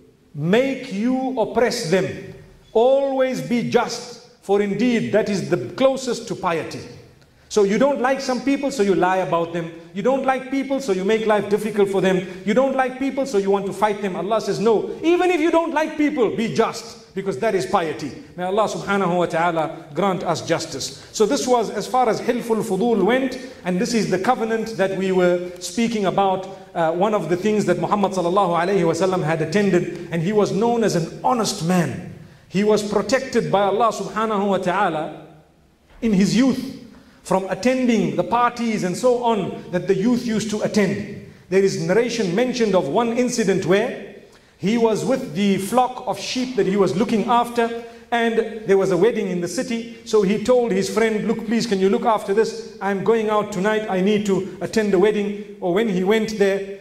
make you oppress them. Always be just, for indeed that is the closest to piety. So you don't like some people, so you lie about them. You don't like people, so you make life difficult for them. You don't like people, so you want to fight them. Allah says no. Even if you don't like people, be just, because that is piety. May Allah subhanahu wa ta'ala grant us justice. So this was as far as Hilful Fudul went, and this is the covenant that we were speaking about. Uh, one of the things that Muhammad sallallahu alayhi wa sallam had attended, and he was known as an honest man. He was protected by Allah subhanahu wa ta'ala in his youth from attending the parties and so on that the youth used to attend. There is narration mentioned of one incident where he was with the flock of sheep that he was looking after, and there was a wedding in the city. So he told his friend, look, please, can you look after this? I'm going out tonight, I need to attend the wedding. Or when he went there,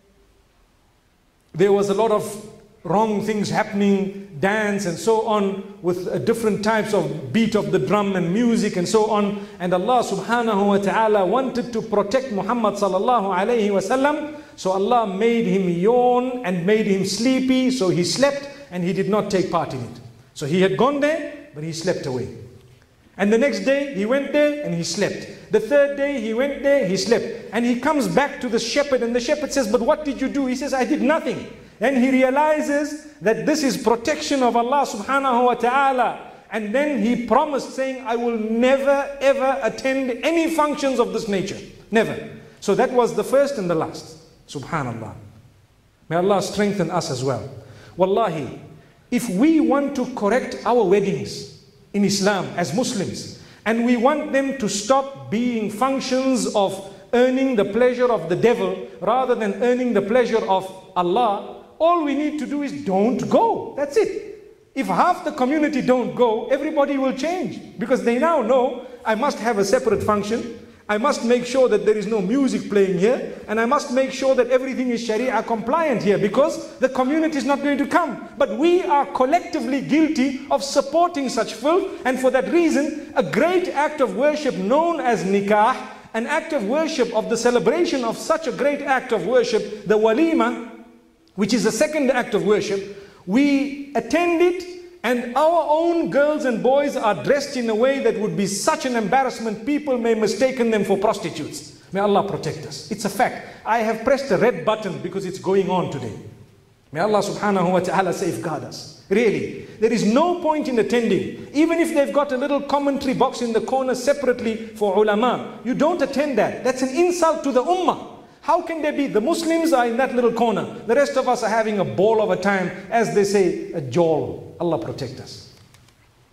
there was a lot of wrong things happening, dance and so on, with uh, different types of beat of the drum and music and so on. And Allah subhanahu wa ta'ala wanted to protect Muhammad sallallahu alayhi wa sallam. So Allah made him yawn and made him sleepy. So he slept and he did not take part in it. So he had gone there, but he slept away. And the next day he went there and he slept. The third day he went there, he slept. And he comes back to the shepherd, and the shepherd says, but what did you do? He says, I did nothing. And he realizes that this is protection of Allah subhanahu wa ta'ala. And then he promised, saying, I will never ever attend any functions of this nature. Never. So that was the first and the last. Subhanallah. May Allah strengthen us as well. Wallahi, if we want to correct our weddings in Islam as Muslims, and we want them to stop being functions of earning the pleasure of the devil rather than earning the pleasure of Allah, all we need to do is don't go. That's it. If half the community don't go, everybody will change, because they now know I must have a separate function. I must make sure that there is no music playing here, and I must make sure that everything is Sharia compliant here, because the community is not going to come. But we are collectively guilty of supporting such filth, and for that reason, a great act of worship known as nikah, an act of worship of the celebration of such a great act of worship, the walima, which is the second act of worship, we attend it, and our own girls and boys are dressed in a way that would be such an embarrassment, people may mistake them for prostitutes. May Allah protect us. It's a fact. I have pressed a red button because it's going on today. May Allah subhanahu wa ta'ala safeguard us. Really, there is no point in attending. Even if they've got a little commentary box in the corner separately for ulama, you don't attend that. That's an insult to the ummah. How can there be? The Muslims are in that little corner. The rest of us are having a ball of a time, as they say, a jawl. Allah protect us.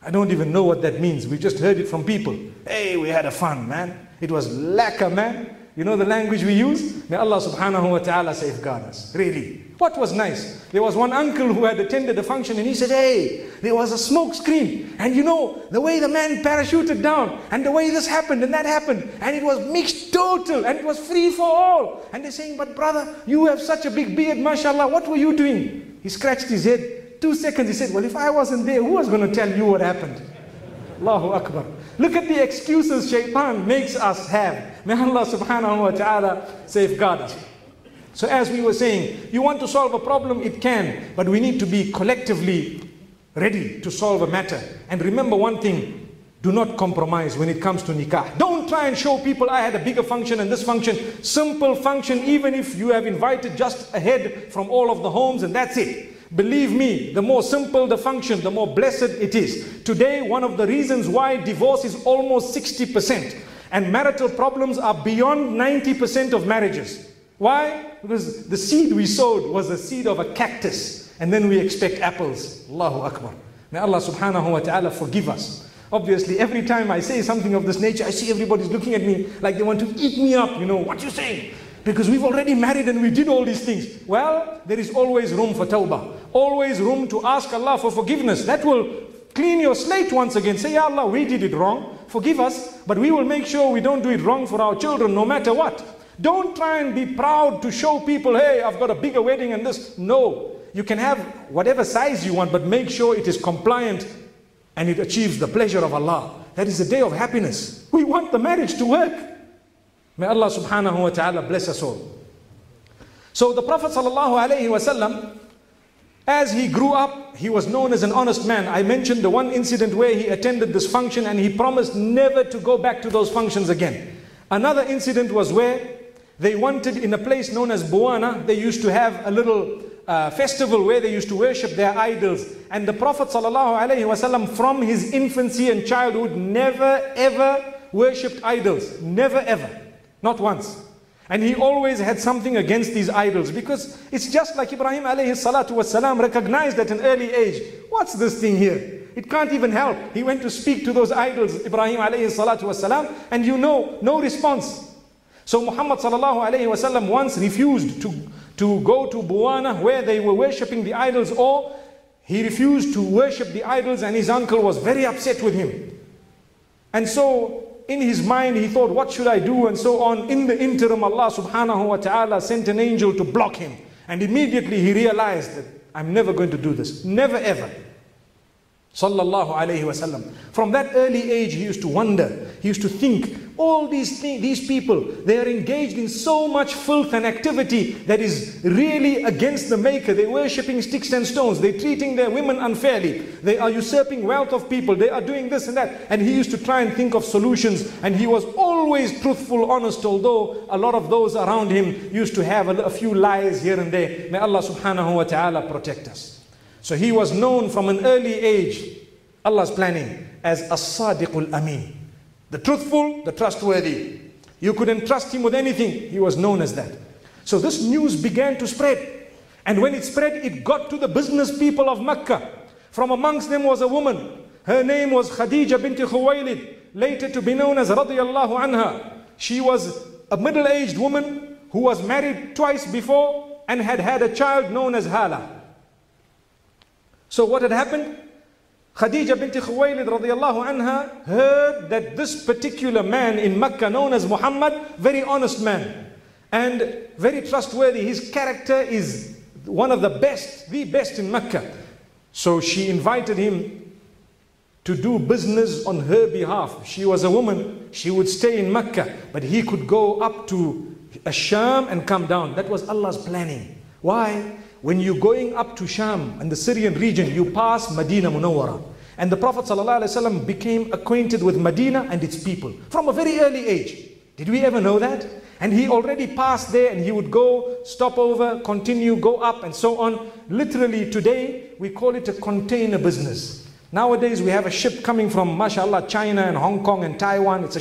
I don't even know what that means. We just heard it from people. Hey, we had a fun, man. It was lacquer, man. You know the language we use? May Allah subhanahu wa ta'ala safeguard us. Really. What was nice? There was one uncle who had attended a function and he said, hey, there was a smoke screen. And you know, the way the man parachuted down and the way this happened and that happened. And it was mixed total and it was free for all. And they're saying, but brother, you have such a big beard, mashallah. What were you doing? He scratched his head. Two seconds he said, well, if I wasn't there, who was going to tell you what happened? Allahu Akbar. Look at the excuses shaitan makes us have. May Allah subhanahu wa ta'ala safeguard us. So as we were saying, you want to solve a problem, it can. But we need to be collectively ready to solve a matter. And remember one thing, do not compromise when it comes to nikah. Don't try and show people I had a bigger function and this function. Simple function, even if you have invited just a head from all of the homes and that's it. Believe me, the more simple the function, the more blessed it is. Today, one of the reasons why divorce is almost sixty percent and marital problems are beyond ninety percent of marriages. Why? Because the seed we sowed was the seed of a cactus and then we expect apples. Allahu Akbar. May Allah subhanahu wa ta'ala forgive us. Obviously, every time I say something of this nature, I see everybody's looking at me like they want to eat me up. You know, what you saying? Because we've already married and we did all these things. Well, there is always room for tawbah. Always room to ask Allah for forgiveness. That will clean your slate once again. Say, Ya Allah, we did it wrong. Forgive us. But we will make sure we don't do it wrong for our children no matter what. Don't try and be proud to show people, hey, I've got a bigger wedding and this. No. You can have whatever size you want, but make sure it is compliant and it achieves the pleasure of Allah. That is a day of happiness. We want the marriage to work. May Allah subhanahu wa ta'ala bless us all. So the Prophet sallallahu alayhi wa sallam, as he grew up, he was known as an honest man. I mentioned the one incident where he attended this function and he promised never to go back to those functions again. Another incident was where they wanted, in a place known as Buwana, they used to have a little uh, festival where they used to worship their idols. And the Prophet sallallahu alayhi wa sallam, from his infancy and childhood, never ever worshipped idols. Never ever. Not once. And he always had something against these idols, because it's just like Ibrahim alayhi salatu wasalam recognized at an early age. What's this thing here? It can't even help. He went to speak to those idols, Ibrahim alayhi salatu wasalam, and you know, no response. So Muhammad sallallahu alayhi wasallam once refused to, to go to Buwana where they were worshipping the idols, or he refused to worship the idols, and his uncle was very upset with him. And so in his mind he thought, what should I do, and so on. In the interim, Allah subhanahu wa ta'ala sent an angel to block him, and immediately he realized that I'm never going to do this, never ever. Sallallahu alayhi wa sallam. From that early age he used to wonder, he used to think, all these things, these people, they are engaged in so much filth and activity that is really against the Maker. They're worshipping sticks and stones, they're treating their women unfairly, they are usurping wealth of people, they are doing this and that. And he used to try and think of solutions, and he was always truthful, honest, although a lot of those around him used to have a, a few lies here and there. May Allah subhanahu wa ta'ala protect us. So he was known from an early age, Allah's planning, as As-Sadiqul Ameen. The truthful, the trustworthy. You could entrust him with anything. He was known as that. So this news began to spread. And when it spread, it got to the business people of Mecca. From amongst them was a woman. Her name was Khadija bint Khuwaylid, later to be known as radiyallahu anha. She was a middle-aged woman who was married twice before and had had a child known as Hala. So what had happened? Khadija bint Khuwaylid radiyallahu anha heard that this particular man in Mecca known as Muhammad, very honest man and very trustworthy. His character is one of the best, the best in Mecca. So she invited him to do business on her behalf. She was a woman, she would stay in Mecca, but he could go up to Sham and come down. That was Allah's planning. Why? When you're going up to Sham and the Syrian region, you pass Medina Munawwara. And the Prophet ﷺ became acquainted with Medina and its people from a very early age. Did we ever know that? And he already passed there, and he would go, stop over, continue, go up and so on. Literally today, we call it a container business. Nowadays we have a ship coming from, mashallah, China and Hong Kong and Taiwan. It's a ship.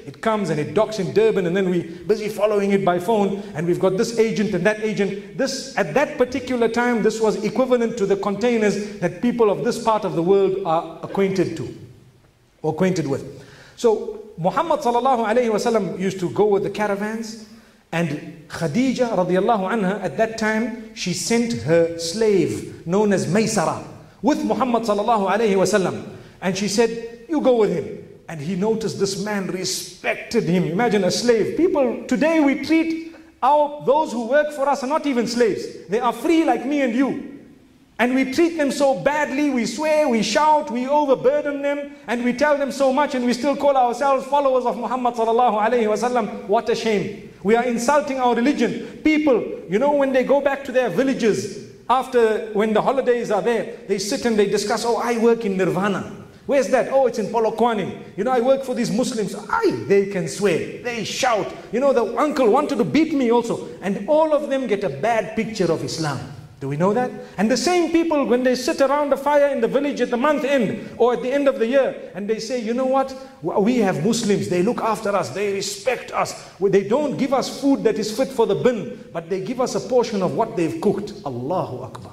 It comes and it docks in Durban, and then we busy following it by phone, and we've got this agent and that agent. This, at that particular time, this was equivalent to the containers that people of this part of the world are acquainted to, or acquainted with. So Muhammad sallallahu alayhi wasallam used to go with the caravans, and Khadija radiallahu anha, at that time, she sent her slave known as Maysara with Muhammad sallallahu alayhi wasallam, and she said, you go with him. And he noticed this man respected him. Imagine a slave. People, today we treat our, those who work for us are not even slaves. They are free like me and you. And we treat them so badly, we swear, we shout, we overburden them, and we tell them so much, and we still call ourselves followers of Muhammad sallallahu alayhi wasallam. What a shame. We are insulting our religion. People, you know, when they go back to their villages, after, when the holidays are there, they sit and they discuss, oh, I work in Nirvana. Where's that? Oh, it's in Polokwane. You know, I work for these Muslims. Aye, they can swear. They shout. You know, the uncle wanted to beat me also. And all of them get a bad picture of Islam. Do we know that? And the same people, when they sit around the fire in the village at the month end or at the end of the year, and they say, you know what? We have Muslims. They look after us. They respect us. They don't give us food that is fit for the bin, but they give us a portion of what they've cooked. Allahu Akbar.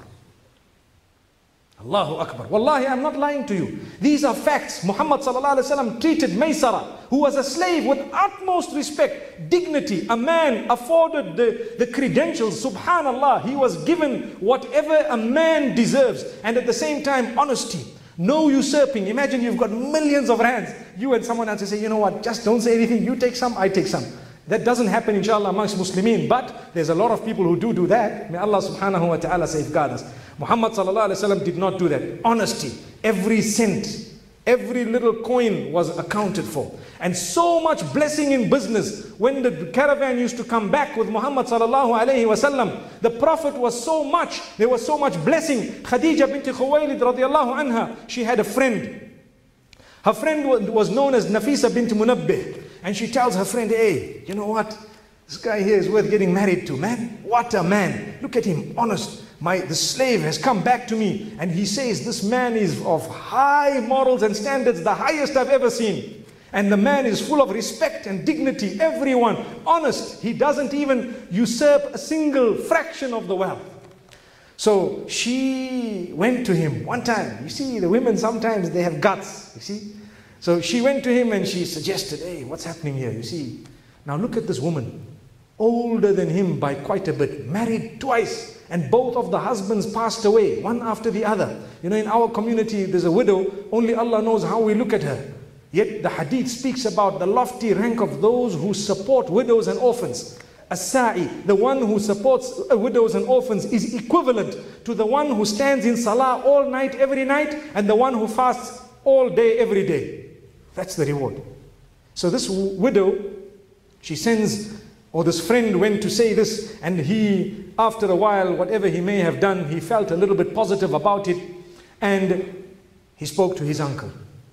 Allahu Akbar. Wallahi, I'm not lying to you. These are facts. Muhammad sallallahu alaihi wasallam treated Maysara, who was a slave, with utmost respect, dignity. A man afforded the, the credentials. Subhanallah, he was given whatever a man deserves. And at the same time, honesty. No usurping. Imagine you've got millions of rands. You and someone else say, you know what, just don't say anything. You take some, I take some. That doesn't happen, inshallah, amongst Muslimin. But there's a lot of people who do do that. May Allah subhanahu wa ta'ala safeguard us. Muhammad sallallahu alayhi wa sallam did not do that. Honesty. Every cent, every little coin was accounted for. And so much blessing in business. When the caravan used to come back with Muhammad sallallahu alayhi wa sallam, the Prophet was so much, there was so much blessing. Khadija bint Khuwaylid radiallahu anha, she had a friend. Her friend was known as Nafisa bint Munabbih. And she tells her friend, hey, you know what? This guy here is worth getting married to, man. What a man. Look at him, honest. My, the slave has come back to me, and he says this man is of high morals and standards, the highest I've ever seen. And the man is full of respect and dignity, everyone, honest. He doesn't even usurp a single fraction of the wealth. So she went to him one time. You see, the women sometimes, they have guts, you see. So she went to him and she suggested, hey, what's happening here? You see, now look at this woman, older than him by quite a bit, married twice. And both of the husbands passed away, one after the other. You know, in our community, there's a widow. Only Allah knows how we look at her. Yet the hadith speaks about the lofty rank of those who support widows and orphans. As-sa'i, the one who supports widows and orphans, is equivalent to the one who stands in salah all night, every night, and the one who fasts all day, every day. That's the reward. So this widow, she sends, or this friend went to say this, and he, after a while, whatever he may have done, he felt a little bit positive about it, and he spoke to his uncle.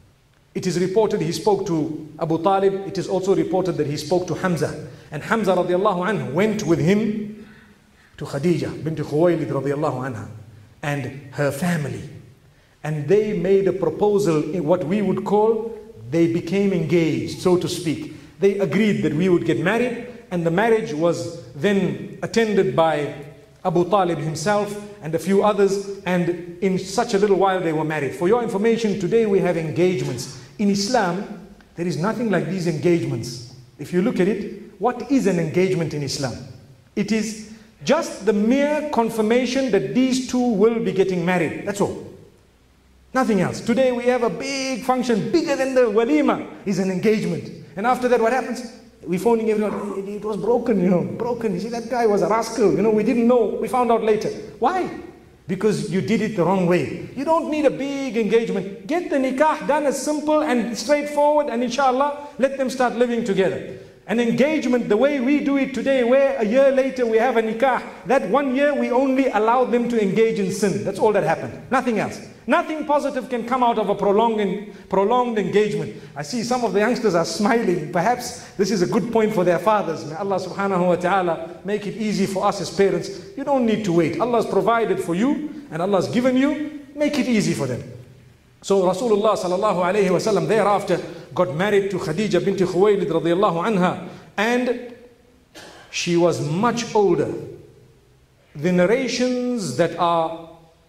It is reported he spoke to Abu Talib. It is also reported that he spoke to Hamza. And Hamza radiallahu anhu went with him to Khadija bint Khuwaylid radiallahu anha and her family. And they made a proposal in what we would call, they became engaged, so to speak. They agreed that we would get married, and the marriage was then attended by Abu Talib himself and a few others, and in such a little while they were married. For your information, today we have engagements. In Islam, there is nothing like these engagements. If you look at it, what is an engagement in Islam? It is just the mere confirmation that these two will be getting married. That's all. Nothing else. Today we have a big function, bigger than the walima, is an engagement. And after that, what happens? We phoning everyone, it, it was broken, you know, broken. You see, that guy was a rascal, you know, we didn't know, we found out later. Why? Because you did it the wrong way. You don't need a big engagement. Get the nikah done as simple and straightforward, and inshallah, let them start living together. An engagement, the way we do it today, where a year later we have a nikah, that one year we only allowed them to engage in sin. That's all that happened. Nothing else. Nothing positive can come out of a prolonged, prolonged engagement. I see some of the youngsters are smiling. Perhaps this is a good point for their fathers. May Allah subhanahu wa ta'ala make it easy for us as parents. You don't need to wait. Allah has provided for you and Allah has given you. Make it easy for them. So Rasulullah sallallahu alayhi wa sallam thereafter got married to Khadija bint Khuwaylid radiyallahu anha, and she was much older. The narrations that are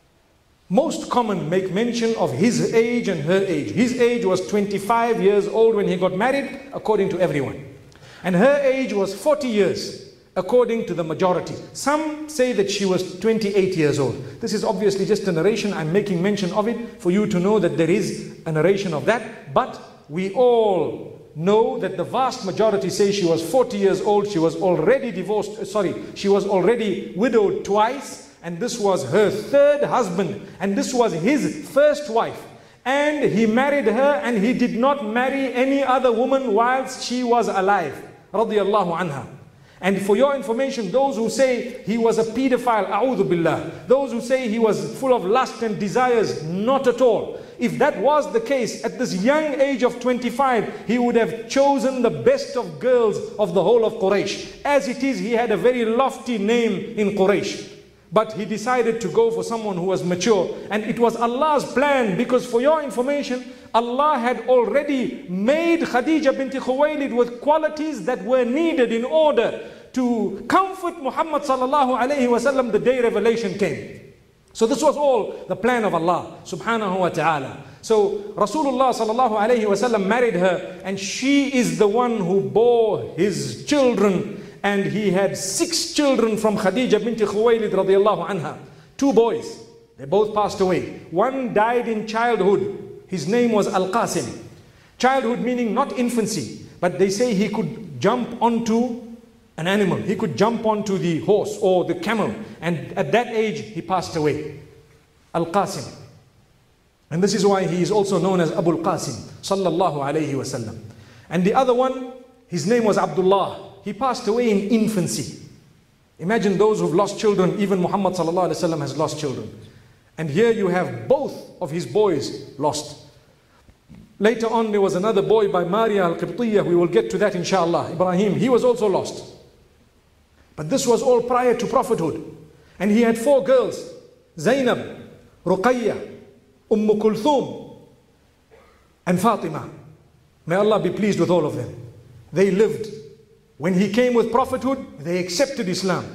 most common make mention of his age and her age. His age was twenty-five years old when he got married, according to everyone. And her age was forty years, according to the majority. Some say that she was twenty-eight years old. This is obviously just a narration. I'm making mention of it for you to know that there is a narration of that. But we all know that the vast majority say she was forty years old. She was already divorced, sorry, she was already widowed twice. And this was her third husband. And this was his first wife. And he married her, and he did not marry any other woman whilst she was alive. Radiyallahu anha. And for your information, those who say he was a pedophile, a'udhu billah, those who say he was full of lust and desires, not at all. If that was the case, at this young age of twenty-five, he would have chosen the best of girls of the whole of Quraysh. As it is, he had a very lofty name in Quraysh. But he decided to go for someone who was mature. And it was Allah's plan, because for your information, Allah had already made Khadija bint Khuwaylid with qualities that were needed in order to comfort Muhammad sallallahu alayhi wasallam the day revelation came. So this was all the plan of Allah subhanahu wa ta'ala. So Rasulullah sallallahu alayhi wasallam married her, and she is the one who bore his children. And he had six children from Khadija bint Khuwaylid radiyallahu anha. Two boys. They both passed away. One died in childhood. His name was Al-Qasim. Childhood meaning not infancy, but they say he could jump onto an animal. He could jump onto the horse or the camel. And at that age, he passed away. Al-Qasim. And this is why he is also known as Abu Al-Qasim sallallahu alayhi wasallam. And the other one, his name was Abdullah. He passed away in infancy. Imagine those who've lost children. Even Muhammad sallallahu alaihi wasallam has lost children. And here you have both of his boys lost. Later on, there was another boy by Maria al-Qibtiyah. We will get to that inshallah. Ibrahim, he was also lost. But this was all prior to prophethood. And he had four girls. Zainab, Ruqayya, Umm Kulthum, and Fatima. May Allah be pleased with all of them. They lived. When he came with prophethood, they accepted Islam.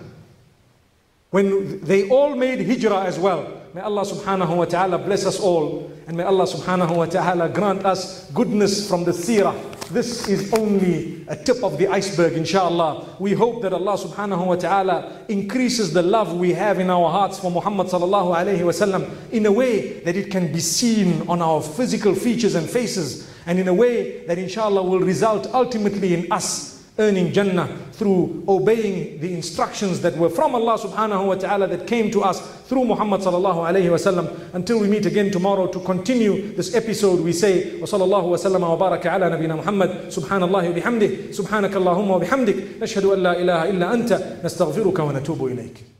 When they all made hijrah as well. May Allah subhanahu wa ta'ala bless us all. And may Allah subhanahu wa ta'ala grant us goodness from the seerah. This is only a tip of the iceberg, inshallah. We hope that Allah subhanahu wa ta'ala increases the love we have in our hearts for Muhammad sallallahu alayhi wa sallam in a way that it can be seen on our physical features and faces. And in a way that inshallah will result ultimately in us earning Jannah through obeying the instructions that were from Allah subhanahu wa ta'ala that came to us through Muhammad sallallahu alayhi wa sallam. Until we meet again tomorrow to continue this episode, we say wa sallallahu wa sallama wa baraka ala nabina Muhammad subhanallahi wa bihamdih subhanakallahumma wa bihamdik nashhadu an la ilaha illa anta nastaghfiruka wa natubu ilayk.